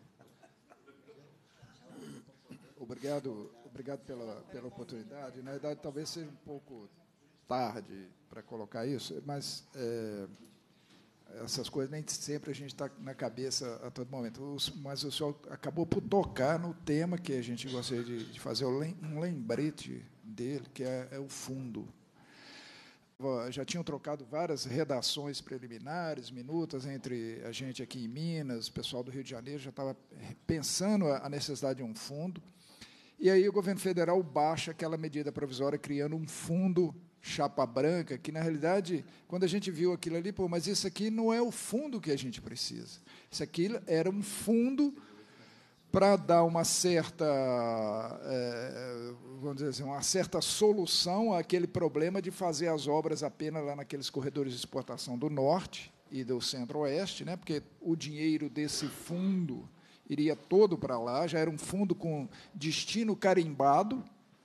Obrigado, obrigado pela, pela oportunidade. Na verdade, talvez seja um pouco tarde para colocar isso, mas é, essas coisas nem sempre a gente está na cabeça a todo momento. Mas o senhor acabou por tocar no tema que a gente gostaria de, de fazer um lembrete dele, que é, é o fundo. Já tinham trocado várias redações preliminares, minutas, entre a gente aqui em Minas, o pessoal do Rio de Janeiro já estava pensando a necessidade de um fundo. E aí o governo federal baixa aquela medida provisória, criando um fundo chapa branca, que, na realidade, quando a gente viu aquilo ali, pô, mas isso aqui não é o fundo que a gente precisa. Isso aqui era um fundo para dar uma certa, é, vamos dizer assim, uma certa solução àquele problema de fazer as obras apenas lá naqueles corredores de exportação do norte e do centro-oeste, né, porque o dinheiro desse fundo iria todo para lá, já era um fundo com destino carimbado,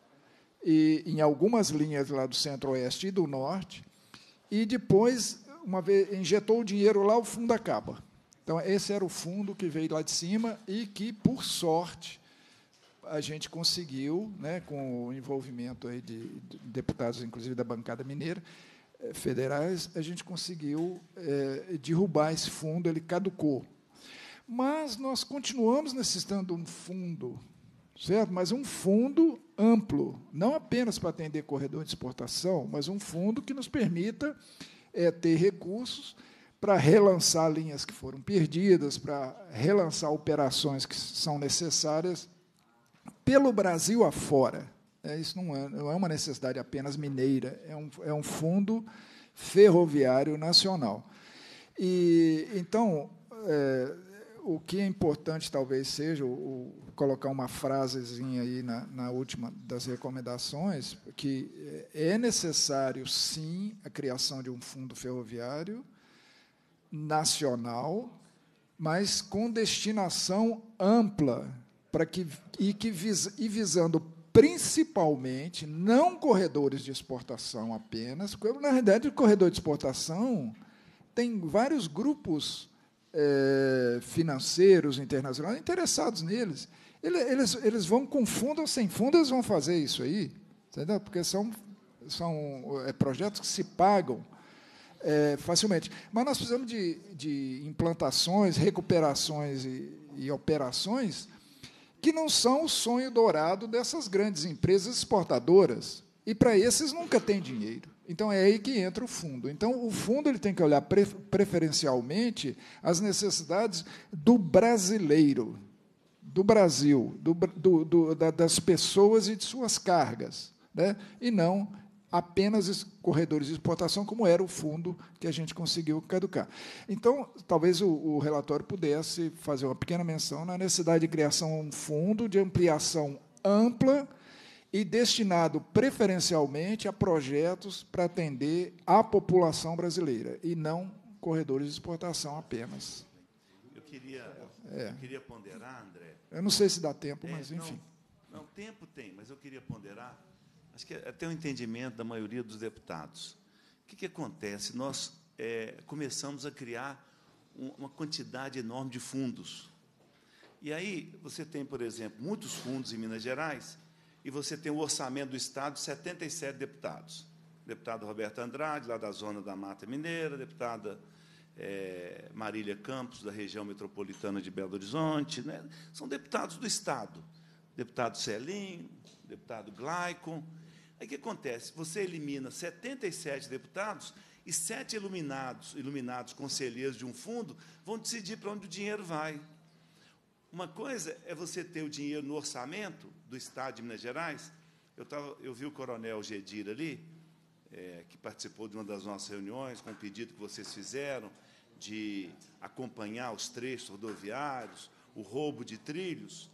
e em algumas linhas lá do centro-oeste e do norte, e depois, uma vez injetou o dinheiro lá, o fundo acaba. Então, esse era o fundo que veio lá de cima e que, por sorte, a gente conseguiu, né, com o envolvimento aí de, de deputados, inclusive da bancada mineira, eh, federais, a gente conseguiu eh, derrubar esse fundo, ele caducou. Mas nós continuamos necessitando de um fundo, certo? Mas um fundo amplo, não apenas para atender corredor de exportação, mas um fundo que nos permita é, ter recursos para relançar linhas que foram perdidas, para relançar operações que são necessárias pelo Brasil afora. É, isso não é, não é uma necessidade apenas mineira, é um, é um fundo ferroviário nacional. E, então, é, o que é importante, talvez, seja o, o, colocar uma frasezinha aí na, na última das recomendações, que é necessário, sim, a criação de um fundo ferroviário nacional, mas com destinação ampla, para que, e, que vis, e visando principalmente, não corredores de exportação apenas, porque, na realidade, o corredor de exportação tem vários grupos É, financeiros internacionais interessados neles. Eles, eles vão com fundo ou sem fundo, eles vão fazer isso aí, entendeu? Porque são, são é, projetos que se pagam é, facilmente. Mas nós precisamos de, de implantações, recuperações e, e operações que não são o sonho dourado dessas grandes empresas exportadoras. E, para esses, nunca tem dinheiro. Então, é aí que entra o fundo. Então, o fundo ele tem que olhar pre preferencialmente as necessidades do brasileiro, do Brasil, do, do, do, da, das pessoas e de suas cargas, né? E não apenas corredores de exportação, como era o fundo que a gente conseguiu caducar. Então, talvez o, o relatório pudesse fazer uma pequena menção na necessidade de criação de um fundo de ampliação ampla e destinado preferencialmente a projetos para atender a população brasileira, e não corredores de exportação apenas. Eu queria, é. eu queria ponderar, André. Eu não sei se dá tempo, é, mas, enfim. Não, não, tempo tem, mas eu queria ponderar. Acho que até o entendimento da maioria dos deputados. O que, que acontece? Nós é, começamos a criar um, uma quantidade enorme de fundos. E aí você tem, por exemplo, muitos fundos em Minas Gerais, e você tem o orçamento do Estado de setenta e sete deputados. Deputado Roberto Andrade, lá da zona da Mata Mineira, deputada é, Marília Campos, da região metropolitana de Belo Horizonte, né? São deputados do Estado. Deputado Celinho, deputado Glaicon. Aí o que acontece? Você elimina setenta e sete deputados e sete iluminados, iluminados conselheiros de um fundo vão decidir para onde o dinheiro vai. Uma coisa é você ter o dinheiro no orçamento do Estado de Minas Gerais. Eu, tava, eu vi o coronel Gedir ali, é, que participou de uma das nossas reuniões, com o pedido que vocês fizeram de acompanhar os trechos rodoviários, o roubo de trilhos,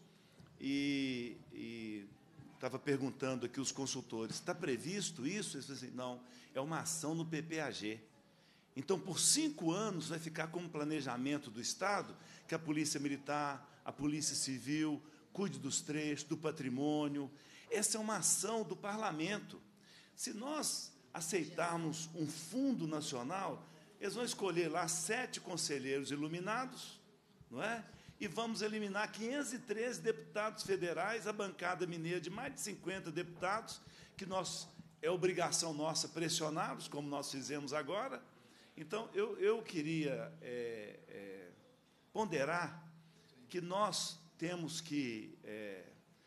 e, e estava perguntando aqui os consultores, está previsto isso? Eles falaram assim, não, é uma ação no P P A G. Então, por cinco anos, vai ficar como planejamento do Estado que a Polícia Militar, a Polícia Civil, cuide dos trechos, do patrimônio. Essa é uma ação do Parlamento. Se nós aceitarmos um fundo nacional, eles vão escolher lá sete conselheiros iluminados, não é? E vamos eliminar quinhentos e treze deputados federais, a bancada mineira de mais de cinquenta deputados, que nós, é obrigação nossa pressioná-los, como nós fizemos agora. Então, eu, eu queria é, é, ponderar que nós temos que é,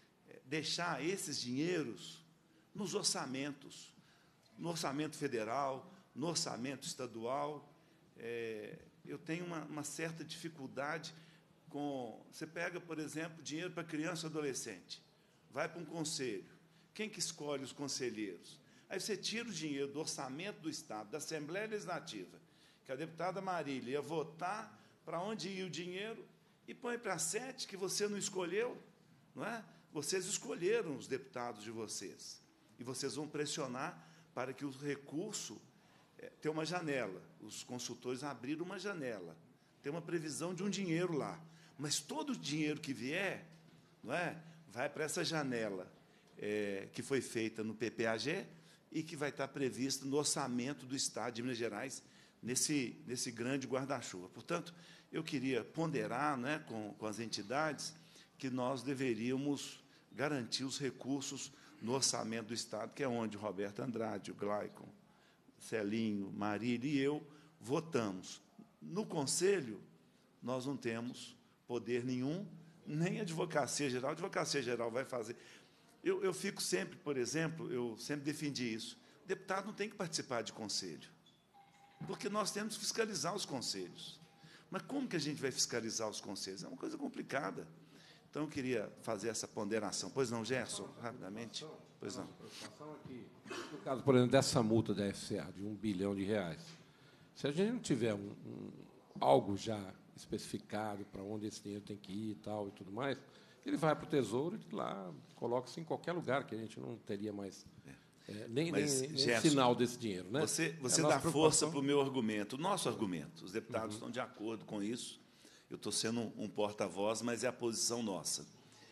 deixar esses dinheiros nos orçamentos, no orçamento federal, no orçamento estadual. É, eu tenho uma, uma certa dificuldade com... Você pega, por exemplo, dinheiro para criança e adolescente, vai para um conselho. Quem que escolhe os conselheiros? Aí você tira o dinheiro do orçamento do Estado, da Assembleia Legislativa, que a deputada Marília ia votar para onde ia o dinheiro, e põe para a sete, que você não escolheu, não é? Vocês escolheram os deputados de vocês, e vocês vão pressionar para que o recurso é, tenha uma janela. Os consultores abriram uma janela, tem uma previsão de um dinheiro lá, mas todo o dinheiro que vier, não é, vai para essa janela é, que foi feita no P P A G e que vai estar prevista no orçamento do Estado de Minas Gerais, nesse, nesse grande guarda-chuva. Portanto, eu queria ponderar, né, com, com as entidades que nós deveríamos garantir os recursos no orçamento do Estado, que é onde o Roberto Andrade, o Glaicon, Celinho, Marília e eu votamos. No Conselho, nós não temos poder nenhum, nem a Advocacia Geral. A Advocacia Geral vai fazer. Eu, eu fico sempre, por exemplo, eu sempre defendi isso, o deputado não tem que participar de conselho, porque nós temos que fiscalizar os conselhos. Mas como que a gente vai fiscalizar os conselhos? É uma coisa complicada. Então, eu queria fazer essa ponderação. Pois não, Gerson, rapidamente? Pois não. No caso, por exemplo, dessa multa da F C A, de um bilhão de reais, se a gente não tiver um, um, algo já especificado para onde esse dinheiro tem que ir e tal e tudo mais, ele vai para o Tesouro e lá coloca-se em qualquer lugar, que a gente não teria mais é, nem, Mas, nem, nem Gerson, sinal desse dinheiro. Né? Você, você é dá força para o meu argumento, o nosso argumento. Os deputados uhum. estão de acordo com isso. Eu estou sendo um, um porta-voz, mas é a posição nossa.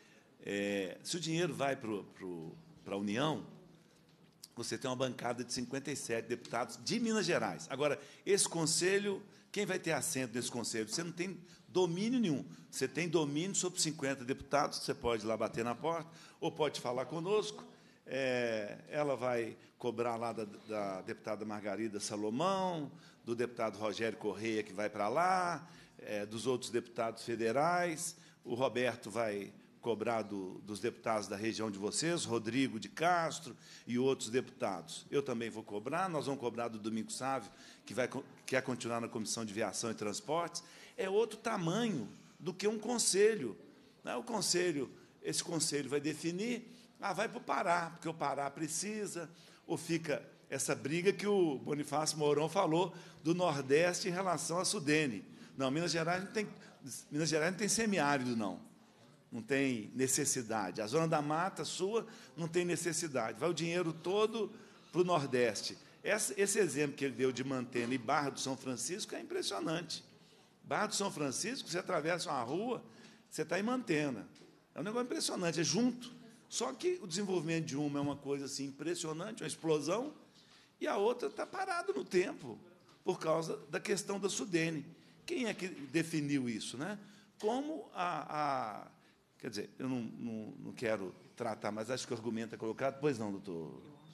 É, se o dinheiro vai para a União, você tem uma bancada de cinquenta e sete deputados de Minas Gerais. Agora, esse conselho, quem vai ter assento nesse conselho? Você não tem domínio nenhum. Você tem domínio sobre cinquenta deputados, você pode ir lá bater na porta, ou pode falar conosco. É, ela vai cobrar lá da, da deputada Margarida Salomão, do deputado Rogério Correia, que vai para lá, é, dos outros deputados federais. O Roberto vai cobrar do, dos deputados da região de vocês, Rodrigo de Castro e outros deputados. Eu também vou cobrar, nós vamos cobrar do Domingos Sávio, que vai, quer continuar na Comissão de Viação e Transportes. É outro tamanho do que um conselho. Né? O conselho, esse conselho vai definir, ah, vai para o Pará, porque o Pará precisa, ou fica essa briga que o Bonifácio Mourão falou do Nordeste em relação à Sudene. Não, Minas Gerais não tem, Minas Gerais não tem semiárido, não. Não tem necessidade. A Zona da Mata sua não tem necessidade. Vai o dinheiro todo para o Nordeste. Esse, esse exemplo que ele deu de Mantena e Barra do São Francisco é impressionante. Barra do São Francisco, você atravessa uma rua, você está em Mantena. É um negócio impressionante, é junto. Só que o desenvolvimento de uma é uma coisa assim, impressionante, uma explosão, e a outra está parada no tempo, por causa da questão da Sudene. Quem é que definiu isso? Né? Como a... a quer dizer, eu não, não, não quero tratar, mas acho que o argumento é colocado. Pois não, doutor?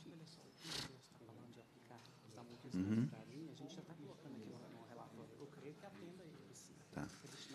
Uhum. Tá.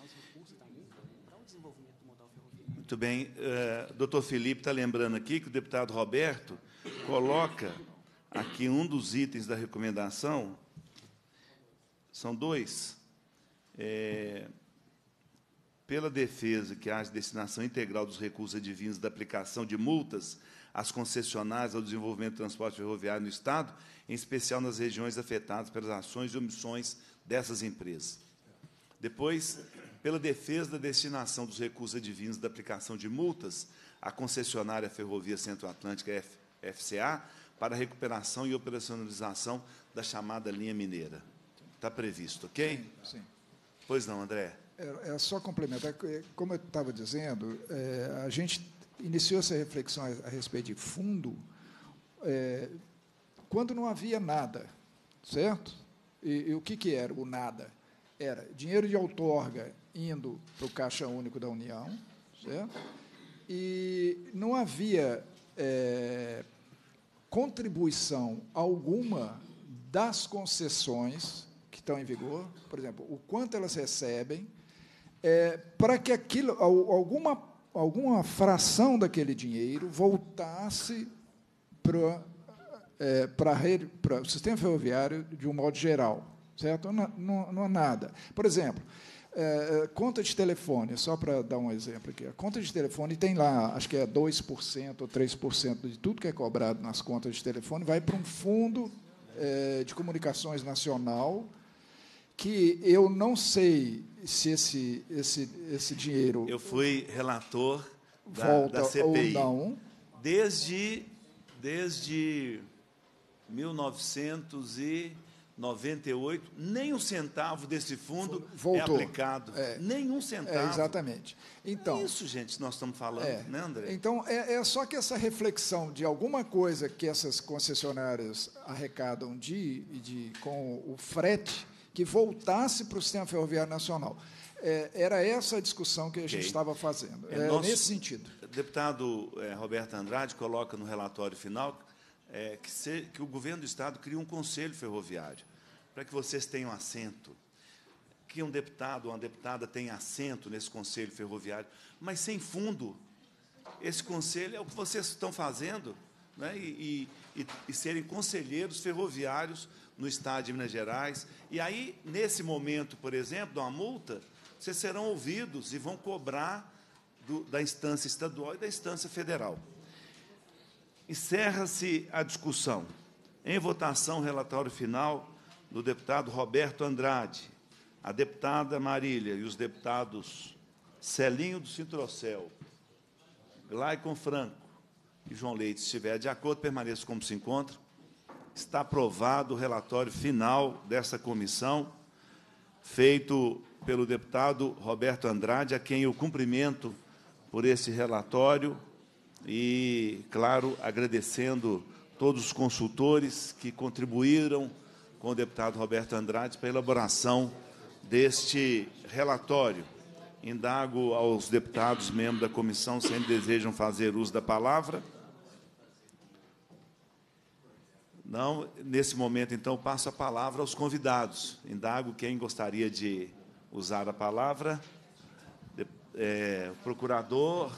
Muito bem. Uh, doutor Felipe está lembrando aqui que o deputado Roberto coloca aqui um dos itens da recomendação, são dois, é, pela defesa que haja destinação integral dos recursos advindos da aplicação de multas às concessionárias ao desenvolvimento do transporte ferroviário no Estado, em especial nas regiões afetadas pelas ações e omissões dessas empresas. Depois, pela defesa da destinação dos recursos advindos da aplicação de multas à concessionária Ferrovia Centro-Atlântica, F C A, para a recuperação e operacionalização da chamada linha mineira. Está previsto, ok? Sim, sim. Pois não, André? É, é só complementar. Como eu estava dizendo, é, a gente iniciou essa reflexão a, a respeito de fundo é, quando não havia nada, certo? E, e o que, que era o nada? Era dinheiro de outorga indo para o Caixa Único da União, certo? E não havia é, contribuição alguma das concessões que estão em vigor, por exemplo, o quanto elas recebem, é, para que aquilo, alguma, alguma fração daquele dinheiro voltasse para, é, para, a rede, para o sistema ferroviário de um modo geral, certo? Não, não, não há nada. Por exemplo, É, conta de telefone, só para dar um exemplo aqui. A conta de telefone tem lá, acho que é dois por cento ou três por cento de tudo que é cobrado nas contas de telefone, vai para um fundo é, de comunicações nacional, que eu não sei se esse, esse, esse dinheiro... Eu fui relator da, volta da C P I. ou não. Desde, desde mil novecentos e noventa e oito, nem um centavo desse fundo Voltou. é aplicado. É. Nenhum centavo. É, exatamente. Então, é isso, gente, que nós estamos falando, é, né, André? Então, é, é só que essa reflexão de alguma coisa que essas concessionárias arrecadam de, de, com o frete, que voltasse para o sistema ferroviário nacional. É, era essa a discussão que a gente Okay. estava fazendo. É, É, nosso nesse sentido. Deputado é, Roberto Andrade coloca no relatório final é, que, se, que o governo do Estado cria um conselho ferroviário, para que vocês tenham assento, que um deputado ou uma deputada tenha assento nesse conselho ferroviário, mas sem fundo. Esse conselho é o que vocês estão fazendo, né? e, e, e serem conselheiros ferroviários no Estado de Minas Gerais. E aí, nesse momento, por exemplo, de uma multa, vocês serão ouvidos e vão cobrar do, da instância estadual e da instância federal. Encerra-se a discussão. Em votação, relatório final do deputado Roberto Andrade, a deputada Marília e os deputados Celinho do Cintrocel, Glaicon Franco e João Leite, se estiver de acordo, permaneça como se encontra. Está aprovado o relatório final dessa comissão, feito pelo deputado Roberto Andrade, a quem eu cumprimento por esse relatório e, claro, agradecendo todos os consultores que contribuíram com o deputado Roberto Andrade para a elaboração deste relatório. Indago aos deputados membros da comissão se eles desejam fazer uso da palavra. Não, nesse momento, então, passo a palavra aos convidados. Indago quem gostaria de usar a palavra. É, procurador,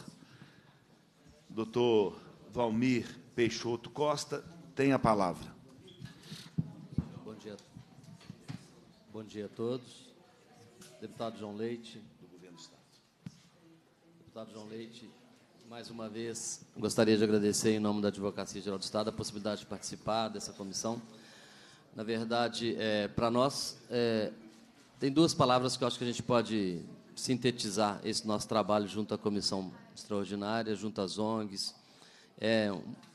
doutor Valmir Peixoto Costa, tem a palavra. Bom dia. Bom dia a todos. Deputado João Leite. Do Governo do Estado. Deputado João Leite, mais uma vez, gostaria de agradecer, em nome da Advocacia Geral do Estado, a possibilidade de participar dessa comissão. Na verdade, é, para nós, é, tem duas palavras que eu acho que a gente pode sintetizar esse nosso trabalho junto à Comissão Extraordinária, junto às O N Gs. É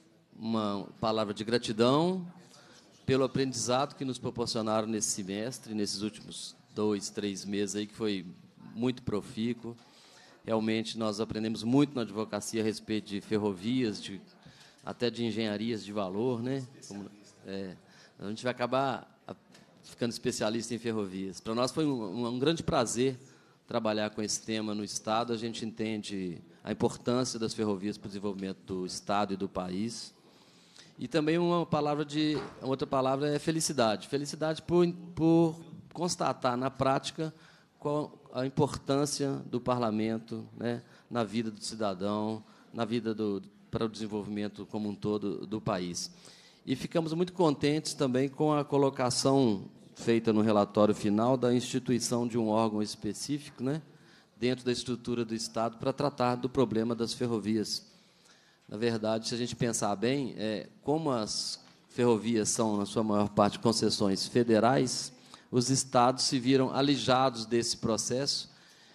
uma palavra de gratidão pelo aprendizado que nos proporcionaram nesse semestre, nesses últimos dois, três meses, aí, que foi muito profícuo. Realmente, nós aprendemos muito na advocacia a respeito de ferrovias, de, até de engenharias de valor, né? Como, é, a gente vai acabar ficando especialista em ferrovias. Para nós foi um, um grande prazer trabalhar com esse tema no Estado. A gente entende a importância das ferrovias para o desenvolvimento do Estado e do país. E também uma palavra de, outra palavra é felicidade. Felicidade por, por constatar na prática qual a importância do parlamento, né, na vida do cidadão, na vida do, para o desenvolvimento como um todo do país. E ficamos muito contentes também com a colocação feita no relatório final da instituição de um órgão específico, né, dentro da estrutura do Estado para tratar do problema das ferrovias. Na verdade, se a gente pensar bem, é, como as ferrovias são, na sua maior parte, concessões federais, os estados se viram alijados desse processo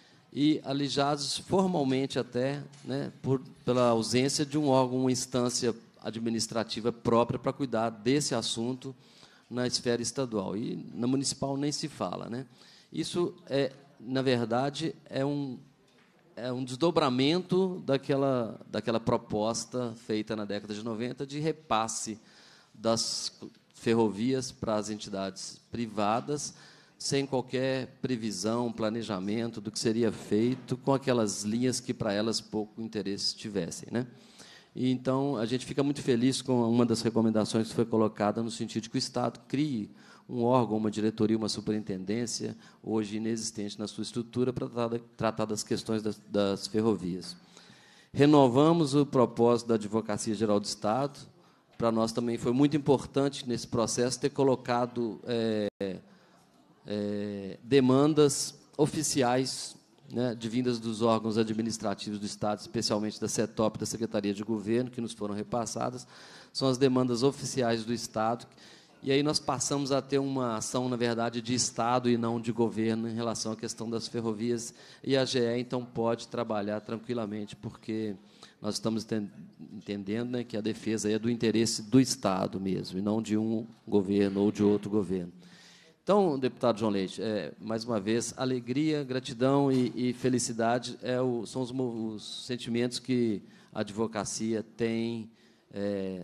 e alijados formalmente até, né, por, pela ausência de um órgão, uma instância administrativa própria para cuidar desse assunto na esfera estadual. E na municipal nem se fala, né? Isso, é, na verdade, é um, é um desdobramento daquela, daquela proposta feita na década de noventa de repasse das ferrovias para as entidades privadas, sem qualquer previsão, planejamento do que seria feito com aquelas linhas que, para elas, pouco interesse tivessem, né? E, então, a gente fica muito feliz com uma das recomendações que foi colocada no sentido de que o Estado crie um órgão, uma diretoria, uma superintendência, hoje inexistente na sua estrutura, para tratar, tratar das questões das, das ferrovias. Renovamos o propósito da Advocacia Geral do Estado. Para nós também foi muito importante, nesse processo, ter colocado é, é, demandas oficiais, né, divindas dos órgãos administrativos do Estado, especialmente da CETOP, da Secretaria de Governo, que nos foram repassadas, são as demandas oficiais do Estado. E aí nós passamos a ter uma ação, na verdade, de Estado e não de governo em relação à questão das ferrovias, e a G E, então, pode trabalhar tranquilamente, porque nós estamos entendendo, né, que a defesa é do interesse do Estado mesmo, e não de um governo ou de outro governo. Então, deputado João Leite, é, mais uma vez, alegria, gratidão e, e felicidade é o, são os, os sentimentos que a advocacia tem, é,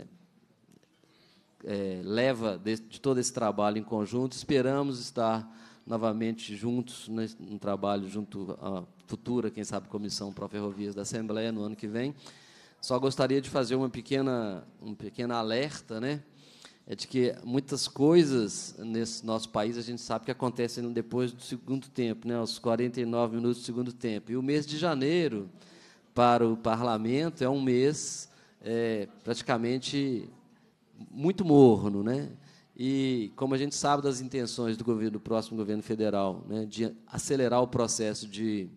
é, leva de, de todo esse trabalho em conjunto. Esperamos estar novamente juntos no trabalho junto à futura, quem sabe, Comissão Pró-Ferrovias da Assembleia no ano que vem. Só gostaria de fazer uma pequena, um pequeno alerta, né? É de que muitas coisas nesse nosso país a gente sabe que acontecem depois do segundo tempo, né? Aos quarenta e nove minutos do segundo tempo. E o mês de janeiro, para o parlamento, é um mês é, praticamente muito morno, né? E, como a gente sabe das intenções do, governo, do próximo governo federal, né, de acelerar o processo de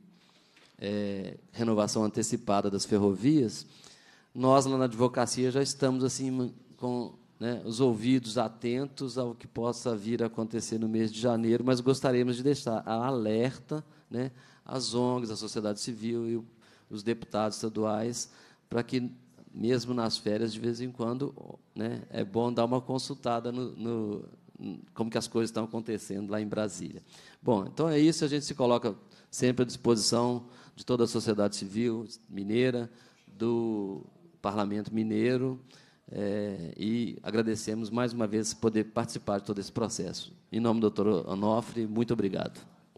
é, renovação antecipada das ferrovias, nós, lá na advocacia, já estamos assim com, né, os ouvidos atentos ao que possa vir a acontecer no mês de janeiro, mas gostaríamos de deixar a alerta, né, as O N Gs, a sociedade civil e os deputados estaduais, para que, mesmo nas férias, de vez em quando, né, é bom dar uma consultada no, no como que as coisas estão acontecendo lá em Brasília. Bom, então é isso, a gente se coloca sempre à disposição de toda a sociedade civil mineira, do Parlamento Mineiro, é, e agradecemos mais uma vez poder participar de todo esse processo. Em nome do doutor Onofre, muito obrigado.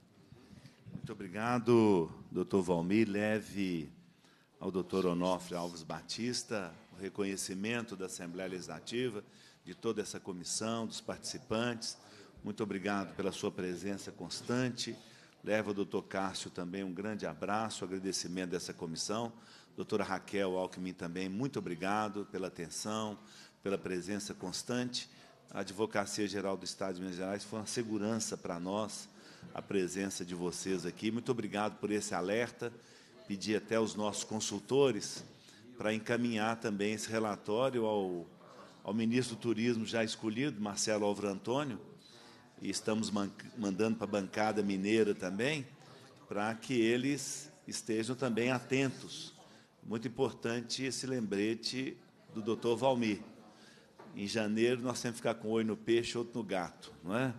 Muito obrigado, doutor Valmir. Leve ao doutor Onofre Alves Batista o reconhecimento da Assembleia Legislativa, de toda essa comissão, dos participantes. Muito obrigado pela sua presença constante. Leva ao doutor Cássio também um grande abraço, agradecimento dessa comissão. Doutora Raquel Alckmin também, muito obrigado pela atenção, pela presença constante. A Advocacia Geral do Estado de Minas Gerais foi uma segurança para nós, a presença de vocês aqui. Muito obrigado por esse alerta. Pedi até aos nossos consultores para encaminhar também esse relatório ao, ao ministro do Turismo já escolhido, Marcelo Álvaro Antônio, e estamos man mandando para a bancada mineira também, para que eles estejam também atentos. Muito importante esse lembrete do doutor Valmir. Em janeiro, nós temos que ficar com um olho no peixe e outro no gato, não é?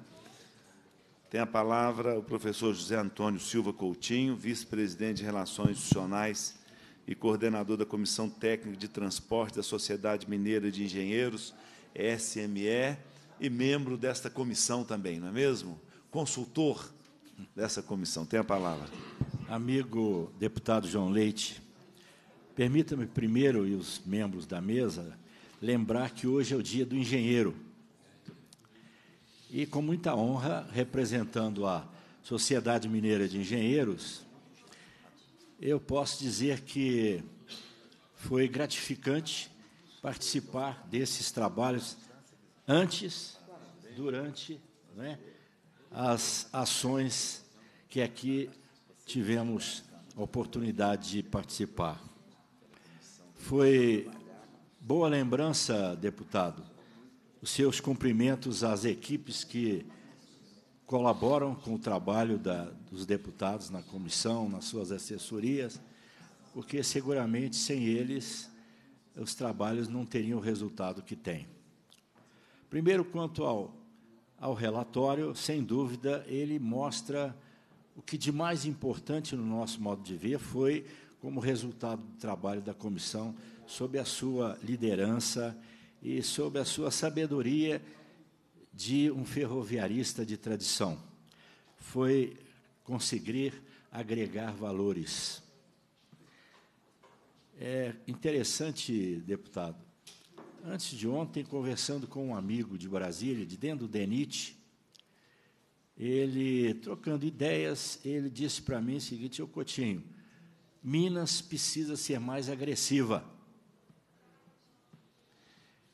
Tem a palavra o professor José Antônio Silva Coutinho, vice-presidente de Relações Institucionais e coordenador da Comissão Técnica de Transporte da Sociedade Mineira de Engenheiros, S M E, e membro desta comissão também, não é mesmo? Consultor dessa comissão. Tem a palavra. Amigo deputado João Leite, permita-me primeiro, e os membros da mesa, lembrar que hoje é o dia do engenheiro. E, com muita honra, representando a Sociedade Mineira de Engenheiros, eu posso dizer que foi gratificante participar desses trabalhos antes, durante, né, as ações que aqui tivemos a oportunidade de participar. Foi boa lembrança, deputado, os seus cumprimentos às equipes que colaboram com o trabalho da, dos deputados na comissão, nas suas assessorias, porque, seguramente, sem eles, os trabalhos não teriam o resultado que têm. Primeiro, quanto ao, ao relatório, sem dúvida, ele mostra o que de mais importante no nosso modo de ver foi como resultado do trabalho da comissão, sob a sua liderança e sob a sua sabedoria de um ferroviarista de tradição. Foi conseguir agregar valores. É interessante, deputado, antes de ontem, conversando com um amigo de Brasília, de dentro do DENIT, ele, trocando ideias, ele disse para mim o seguinte: ô Coutinho, Minas precisa ser mais agressiva.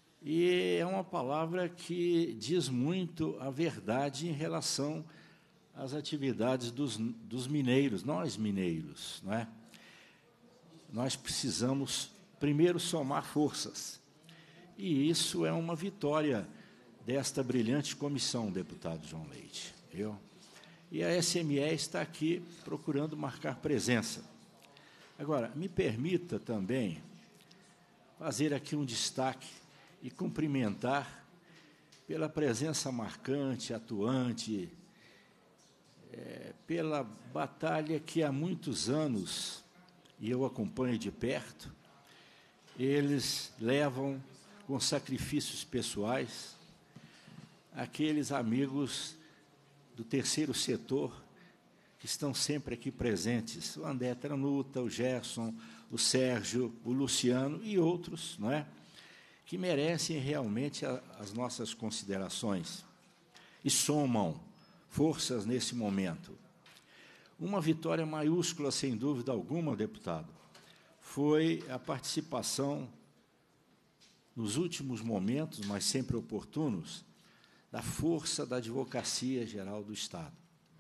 E é uma palavra que diz muito a verdade em relação as atividades dos, dos mineiros, nós mineiros, não é? Nós precisamos, primeiro, somar forças. E isso é uma vitória desta brilhante comissão, deputado João Leite. Viu? E a S M E está aqui procurando marcar presença. Agora, me permita também fazer aqui um destaque e cumprimentar pela presença marcante, atuante, é, pela batalha que há muitos anos, e eu acompanho de perto, eles levam com sacrifícios pessoais aqueles amigos do terceiro setor que estão sempre aqui presentes, o André Tranuta, o Gerson, o Sérgio, o Luciano e outros, não é? Que merecem realmente a, as nossas considerações e somam forças nesse momento. Uma vitória maiúscula, sem dúvida alguma, deputado, foi a participação, nos últimos momentos, mas sempre oportunos, da força da Advocacia Geral do Estado.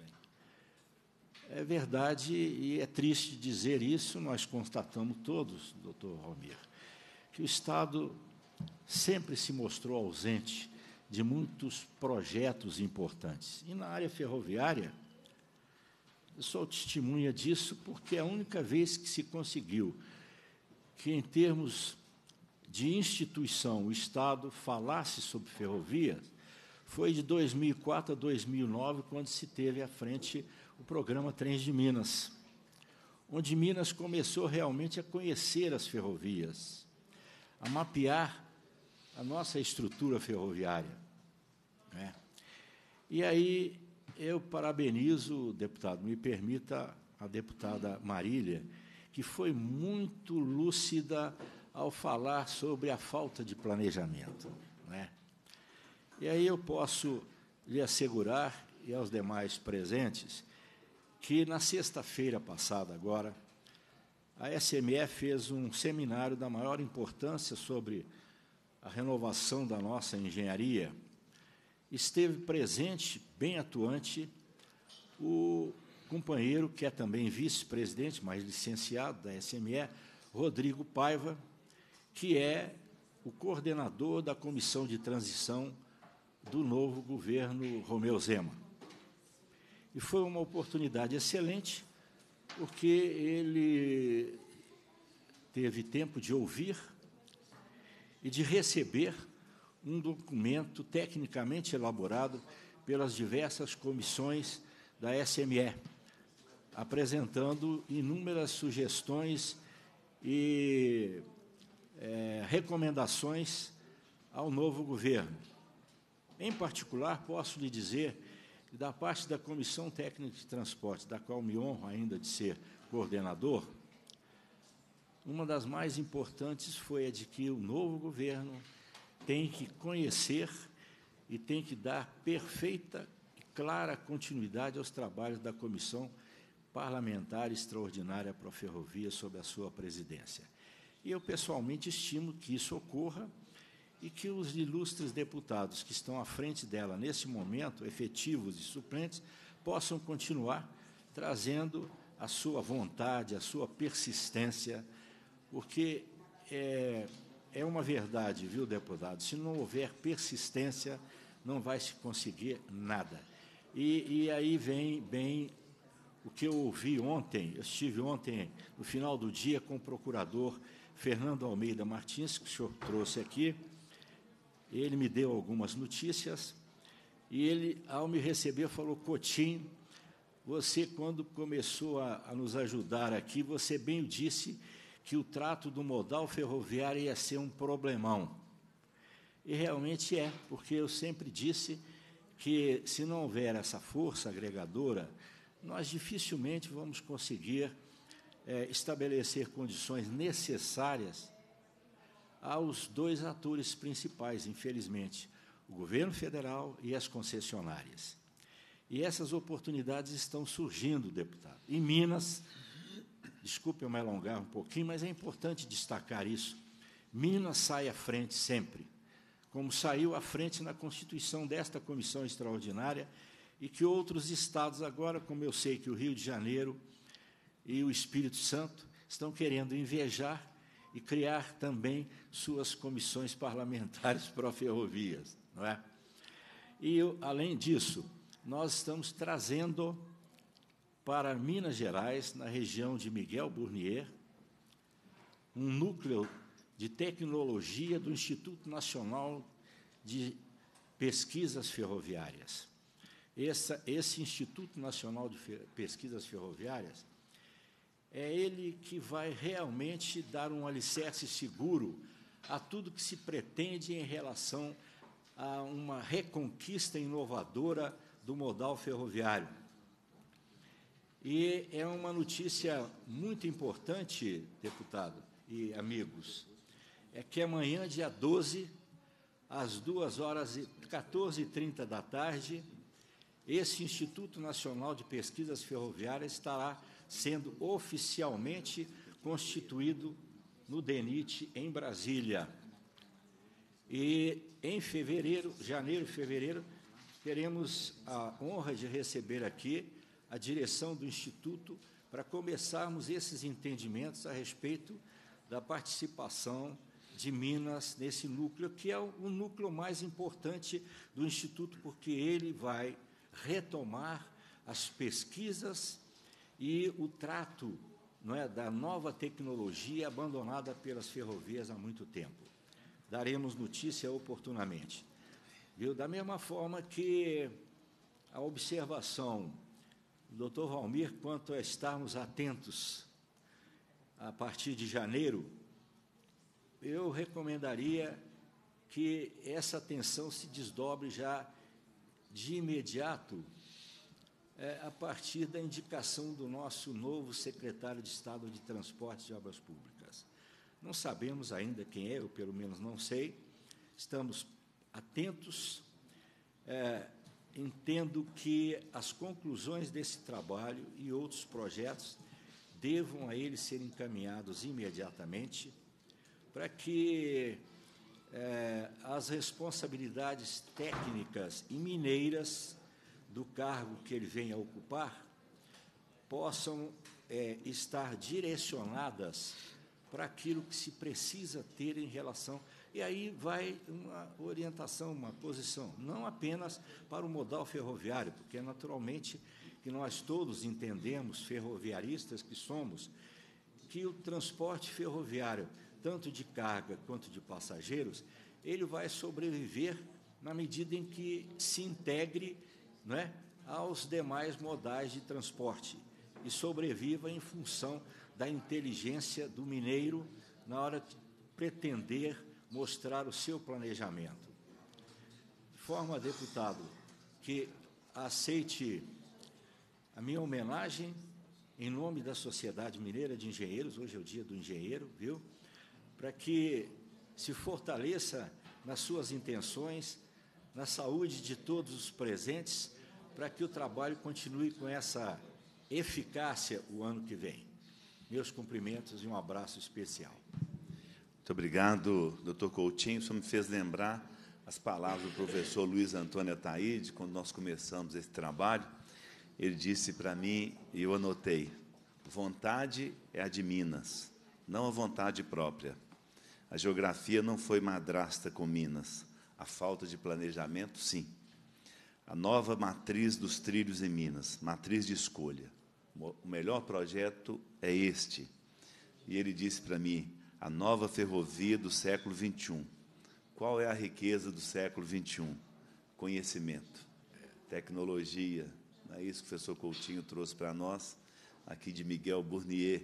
É verdade, e é triste dizer isso, nós constatamos todos, doutor Romir, que o Estado sempre se mostrou ausente de muitos projetos importantes. E na área ferroviária, eu sou testemunha disso porque é a única vez que se conseguiu que, em termos de instituição, o Estado falasse sobre ferrovias, foi de dois mil e quatro a dois mil e nove, quando se teve à frente o programa Trens de Minas, onde Minas começou realmente a conhecer as ferrovias, a mapear a nossa estrutura ferroviária, né? E aí eu parabenizo, deputado, me permita a deputada Marília, que foi muito lúcida ao falar sobre a falta de planejamento, né? E aí eu posso lhe assegurar, e aos demais presentes, que na sexta-feira passada agora, a S M E fez um seminário da maior importância sobre a renovação da nossa engenharia. Esteve presente, bem atuante, o companheiro, que é também vice-presidente, mas licenciado da S M E, Rodrigo Paiva, que é o coordenador da comissão de transição do novo governo Romeu Zema. E foi uma oportunidade excelente, porque ele teve tempo de ouvir e de receber um documento tecnicamente elaborado pelas diversas comissões da S M E, apresentando inúmeras sugestões e é, recomendações ao novo governo. Em particular, posso lhe dizer que, da parte da Comissão Técnica de Transportes, da qual me honro ainda de ser coordenador, uma das mais importantes foi a de que o novo governo tem que conhecer e tem que dar perfeita e clara continuidade aos trabalhos da Comissão Parlamentar Extraordinária para a Ferrovia sob a sua presidência. E eu, pessoalmente, estimo que isso ocorra e que os ilustres deputados que estão à frente dela, nesse momento, efetivos e suplentes, possam continuar trazendo a sua vontade, a sua persistência, porque é, é uma verdade, viu, deputado? Se não houver persistência, não vai se conseguir nada. E, e aí vem bem o que eu ouvi ontem. Eu estive ontem, no final do dia, com o procurador Fernando Almeida Martins, que o senhor trouxe aqui. Ele me deu algumas notícias e ele, ao me receber, falou: Coutinho, você, quando começou a, a nos ajudar aqui, você bem disse que o trato do modal ferroviário ia ser um problemão. E realmente é, porque eu sempre disse que, se não houver essa força agregadora, nós dificilmente vamos conseguir é, estabelecer condições necessárias aos dois atores principais, infelizmente, o governo federal e as concessionárias. E essas oportunidades estão surgindo, deputado. Em Minas, desculpe eu me alongar um pouquinho, mas é importante destacar isso, Minas sai à frente sempre, como saiu à frente na constituição desta comissão extraordinária, e que outros estados agora, como eu sei que o Rio de Janeiro e o Espírito Santo estão querendo invejar e criar também suas comissões parlamentares pró-ferrovias, não é? E, além disso, nós estamos trazendo para Minas Gerais, na região de Miguel Burnier, um núcleo de tecnologia do Instituto Nacional de Pesquisas Ferroviárias. Essa, esse Instituto Nacional de Pesquisas Ferroviárias é ele que vai realmente dar um alicerce seguro a tudo que se pretende em relação a uma reconquista inovadora do modal ferroviário. E é uma notícia muito importante, deputado e amigos, é que amanhã, dia doze, às duas horas e quatorze e trinta da tarde, esse Instituto Nacional de Pesquisas Ferroviárias estará sendo oficialmente constituído no DENIT, em Brasília. E, em fevereiro, janeiro e fevereiro, teremos a honra de receber aqui a direção do Instituto para começarmos esses entendimentos a respeito da participação de Minas nesse núcleo, que é o núcleo mais importante do Instituto, porque ele vai retomar as pesquisas e o trato, não é, da nova tecnologia abandonada pelas ferrovias há muito tempo. Daremos notícia oportunamente. Viu? Da mesma forma que a observação do doutor Valmir quanto a estarmos atentos a partir de janeiro, eu recomendaria que essa atenção se desdobre já de imediato é, a partir da indicação do nosso novo secretário de Estado de Transportes e Obras Públicas. Não sabemos ainda quem é, eu pelo menos não sei, estamos atentos, é, entendo que as conclusões desse trabalho e outros projetos devam a ele ser encaminhados imediatamente para que é, as responsabilidades técnicas e mineiras do cargo que ele venha a ocupar possam é, estar direcionadas para aquilo que se precisa ter em relação. E aí vai uma orientação, uma posição, não apenas para o modal ferroviário, porque naturalmente que nós todos entendemos, ferroviaristas que somos, que o transporte ferroviário, tanto de carga quanto de passageiros, ele vai sobreviver na medida em que se integre, não é, aos demais modais de transporte e sobreviva em função da inteligência do mineiro na hora de pretender mostrar o seu planejamento. De forma, deputado, que aceite a minha homenagem em nome da Sociedade Mineira de Engenheiros, hoje é o dia do engenheiro, viu? Para que se fortaleça nas suas intenções, na saúde de todos os presentes, para que o trabalho continue com essa eficácia o ano que vem. Meus cumprimentos e um abraço especial. Muito obrigado, doutor Coutinho. O senhor me fez lembrar as palavras do professor Luiz Antônio Ataíde, quando nós começamos esse trabalho. Ele disse para mim, e eu anotei, vontade é a de Minas, não a vontade própria. A geografia não foi madrasta com Minas. A falta de planejamento, sim. A nova matriz dos trilhos em Minas, matriz de escolha. O melhor projeto é este. E ele disse para mim, a nova ferrovia do século vinte e um. Qual é a riqueza do século vinte e um? Conhecimento, tecnologia. Não é isso que o professor Coutinho trouxe para nós, aqui de Miguel Burnier.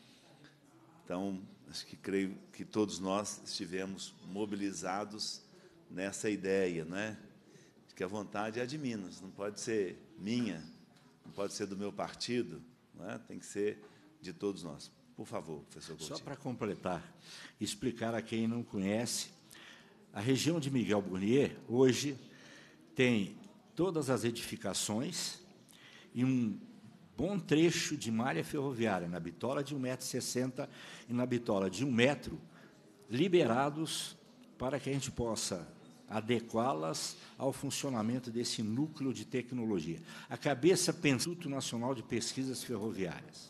Então, acho que creio que todos nós estivemos mobilizados nessa ideia, não é? De que a vontade é a de Minas, não pode ser minha, não pode ser do meu partido, não é? Tem que ser de todos nós. Por favor, professor Coutinho. Só para completar, explicar a quem não conhece, a região de Miguel Burnier, hoje, tem todas as edificações e um bom trecho de malha ferroviária, na bitola de um metro e sessenta e na bitola de um metro, liberados para que a gente possa adequá-las ao funcionamento desse núcleo de tecnologia. A cabeça pensa no Instituto Nacional de Pesquisas Ferroviárias.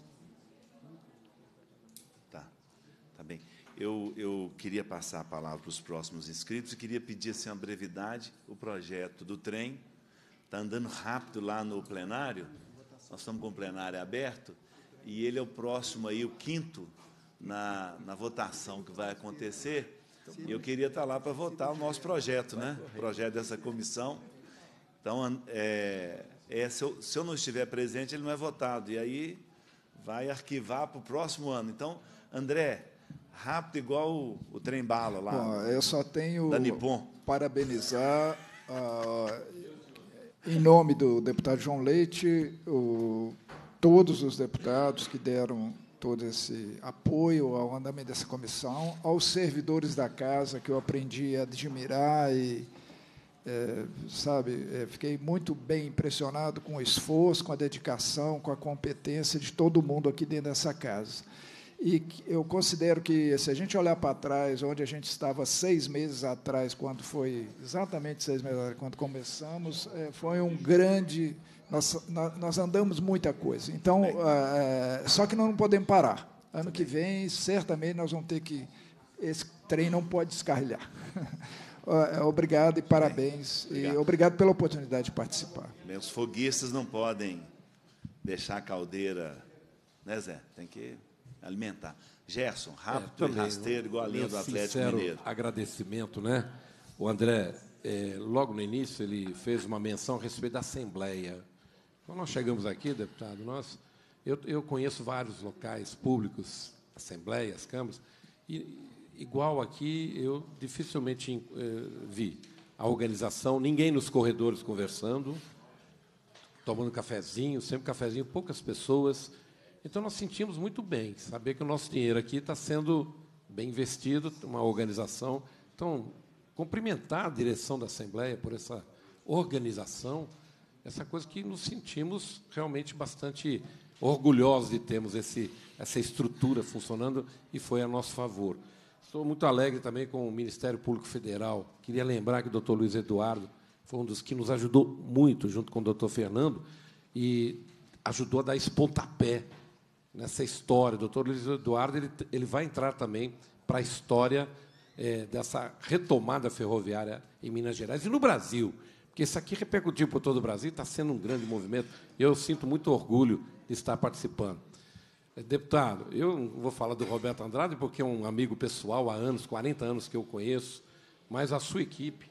Tá, tá bem. Eu, eu queria passar a palavra para os próximos inscritos e queria pedir assim, uma brevidade. O projeto do trem está andando rápido lá no plenário. Nós estamos com o plenário aberto e ele é o próximo aí, o quinto na, na votação que vai acontecer. E eu queria estar lá para votar o nosso projeto, né? O projeto dessa comissão. Então, é, é, se, eu, se eu não estiver presente, ele não é votado. E aí vai arquivar para o próximo ano. Então, André, rápido igual o, o trem-bala lá. Bom, eu só tenho da Nippon. Parabenizar, uh, em nome do deputado João Leite, o, todos os deputados que deram todo esse apoio ao andamento dessa comissão, aos servidores da casa, que eu aprendi a admirar e, é, sabe, é, fiquei muito bem impressionado com o esforço, com a dedicação, com a competência de todo mundo aqui dentro dessa casa. E eu considero que, se a gente olhar para trás, onde a gente estava seis meses atrás, quando foi exatamente seis meses atrás, quando começamos, é, foi um grande... Nós, nós andamos muita coisa. Então, é, só que nós não podemos parar. Ano que vem, certamente, nós vamos ter que... Esse trem não pode descarrilhar. Obrigado e parabéns. Obrigado. E obrigado pela oportunidade de participar. Bem, os foguistas não podem deixar a caldeira... Né, Zé? Tem que alimentar. Gerson, rápido, é, e rasteiro, igual a linha do Atlético Mineiro. Agradecimento, né? O André, é, logo no início, ele fez uma menção a respeito da Assembleia. Quando nós chegamos aqui, deputado, nós, eu, eu conheço vários locais públicos, assembleias, câmaras, e, igual aqui, eu dificilmente eh, vi a organização, ninguém nos corredores conversando, tomando cafezinho, sempre cafezinho, poucas pessoas. Então, nós sentimos muito bem saber que o nosso dinheiro aqui está sendo bem investido, uma organização. Então, cumprimentar a direção da Assembleia por essa organização, essa coisa que nos sentimos realmente bastante orgulhosos de termos esse, essa estrutura funcionando e foi a nosso favor. Estou muito alegre também com o Ministério Público Federal. Queria lembrar que o doutor Luiz Eduardo foi um dos que nos ajudou muito, junto com o doutor Fernando, e ajudou a dar esse pontapé nessa história. O doutor Luiz Eduardo ele, ele vai entrar também para a história é, dessa retomada ferroviária em Minas Gerais e no Brasil, porque isso aqui repercutiu por todo o Brasil, está sendo um grande movimento. Eu sinto muito orgulho de estar participando. Deputado, eu não vou falar do Roberto Andrade, porque é um amigo pessoal há anos, quarenta anos que eu conheço, mas a sua equipe,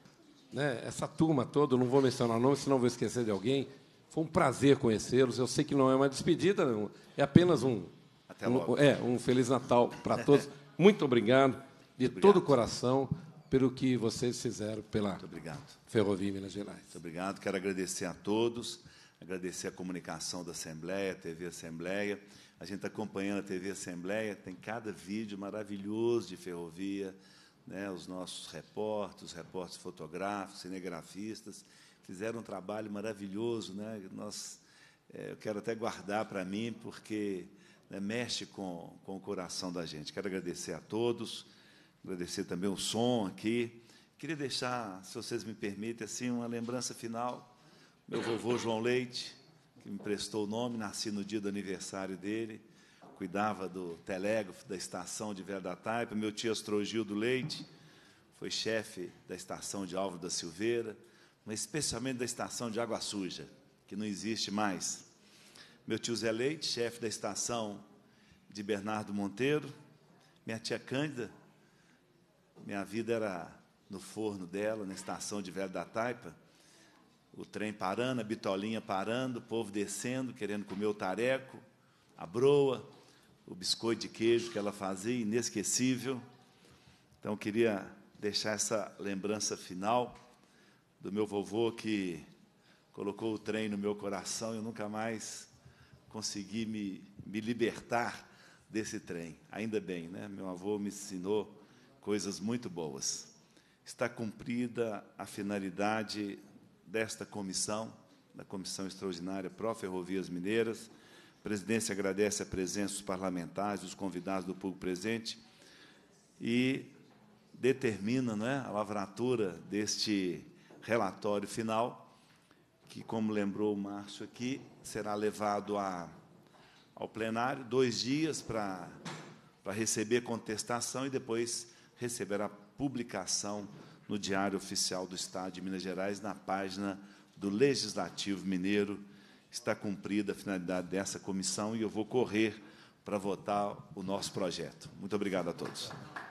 né, essa turma toda, não vou mencionar nomes, senão vou esquecer de alguém. Foi um prazer conhecê-los. Eu sei que não é uma despedida, não, é apenas um, Até logo. um, é, um Feliz Natal para todos. Muito obrigado, de Muito todo obrigado. o coração, pelo que vocês fizeram pela Muito obrigado. Ferrovia Minas Gerais. Muito obrigado. Quero agradecer a todos, agradecer a comunicação da Assembleia, a T V Assembleia. A gente está acompanhando a T V Assembleia, tem cada vídeo maravilhoso de ferrovia, né? Os nossos repórteres, repórteres fotográficos, cinegrafistas, fizeram um trabalho maravilhoso, né? Nós, é, eu quero até guardar para mim, porque né, mexe com, com o coração da gente. Quero agradecer a todos, agradecer também o som aqui. Queria deixar, se vocês me permitem, assim, uma lembrança final. Meu vovô João Leite, que me prestou o nome, nasci no dia do aniversário dele, cuidava do telégrafo da estação de Velha da Taipa. Meu tio Astrogildo Leite foi chefe da estação de Álvaro da Silveira, mas especialmente da estação de Água Suja, que não existe mais. Meu tio Zé Leite, chefe da estação de Bernardo Monteiro. Minha tia Cândida, minha vida era no forno dela, na estação de Velha da Taipa. O trem parando, a bitolinha parando, o povo descendo, querendo comer o tareco, a broa, o biscoito de queijo que ela fazia, inesquecível. Então, eu queria deixar essa lembrança final do meu vovô, que colocou o trem no meu coração. Eu nunca mais consegui me, me libertar desse trem. Ainda bem, né? Meu avô me ensinou coisas muito boas. Está cumprida a finalidade desta comissão, da Comissão Extraordinária Pró Ferrovias Mineiras. A presidência agradece a presença dos parlamentares, dos convidados do público presente, e determina, não é, a lavratura deste relatório final, que, como lembrou o Márcio aqui, será levado a, ao plenário, dois dias para, para receber contestação e depois receber a publicação no Diário Oficial do Estado de Minas Gerais, na página do Legislativo Mineiro. Está cumprida a finalidade dessa comissão e eu vou correr para votar o nosso projeto. Muito obrigado a todos.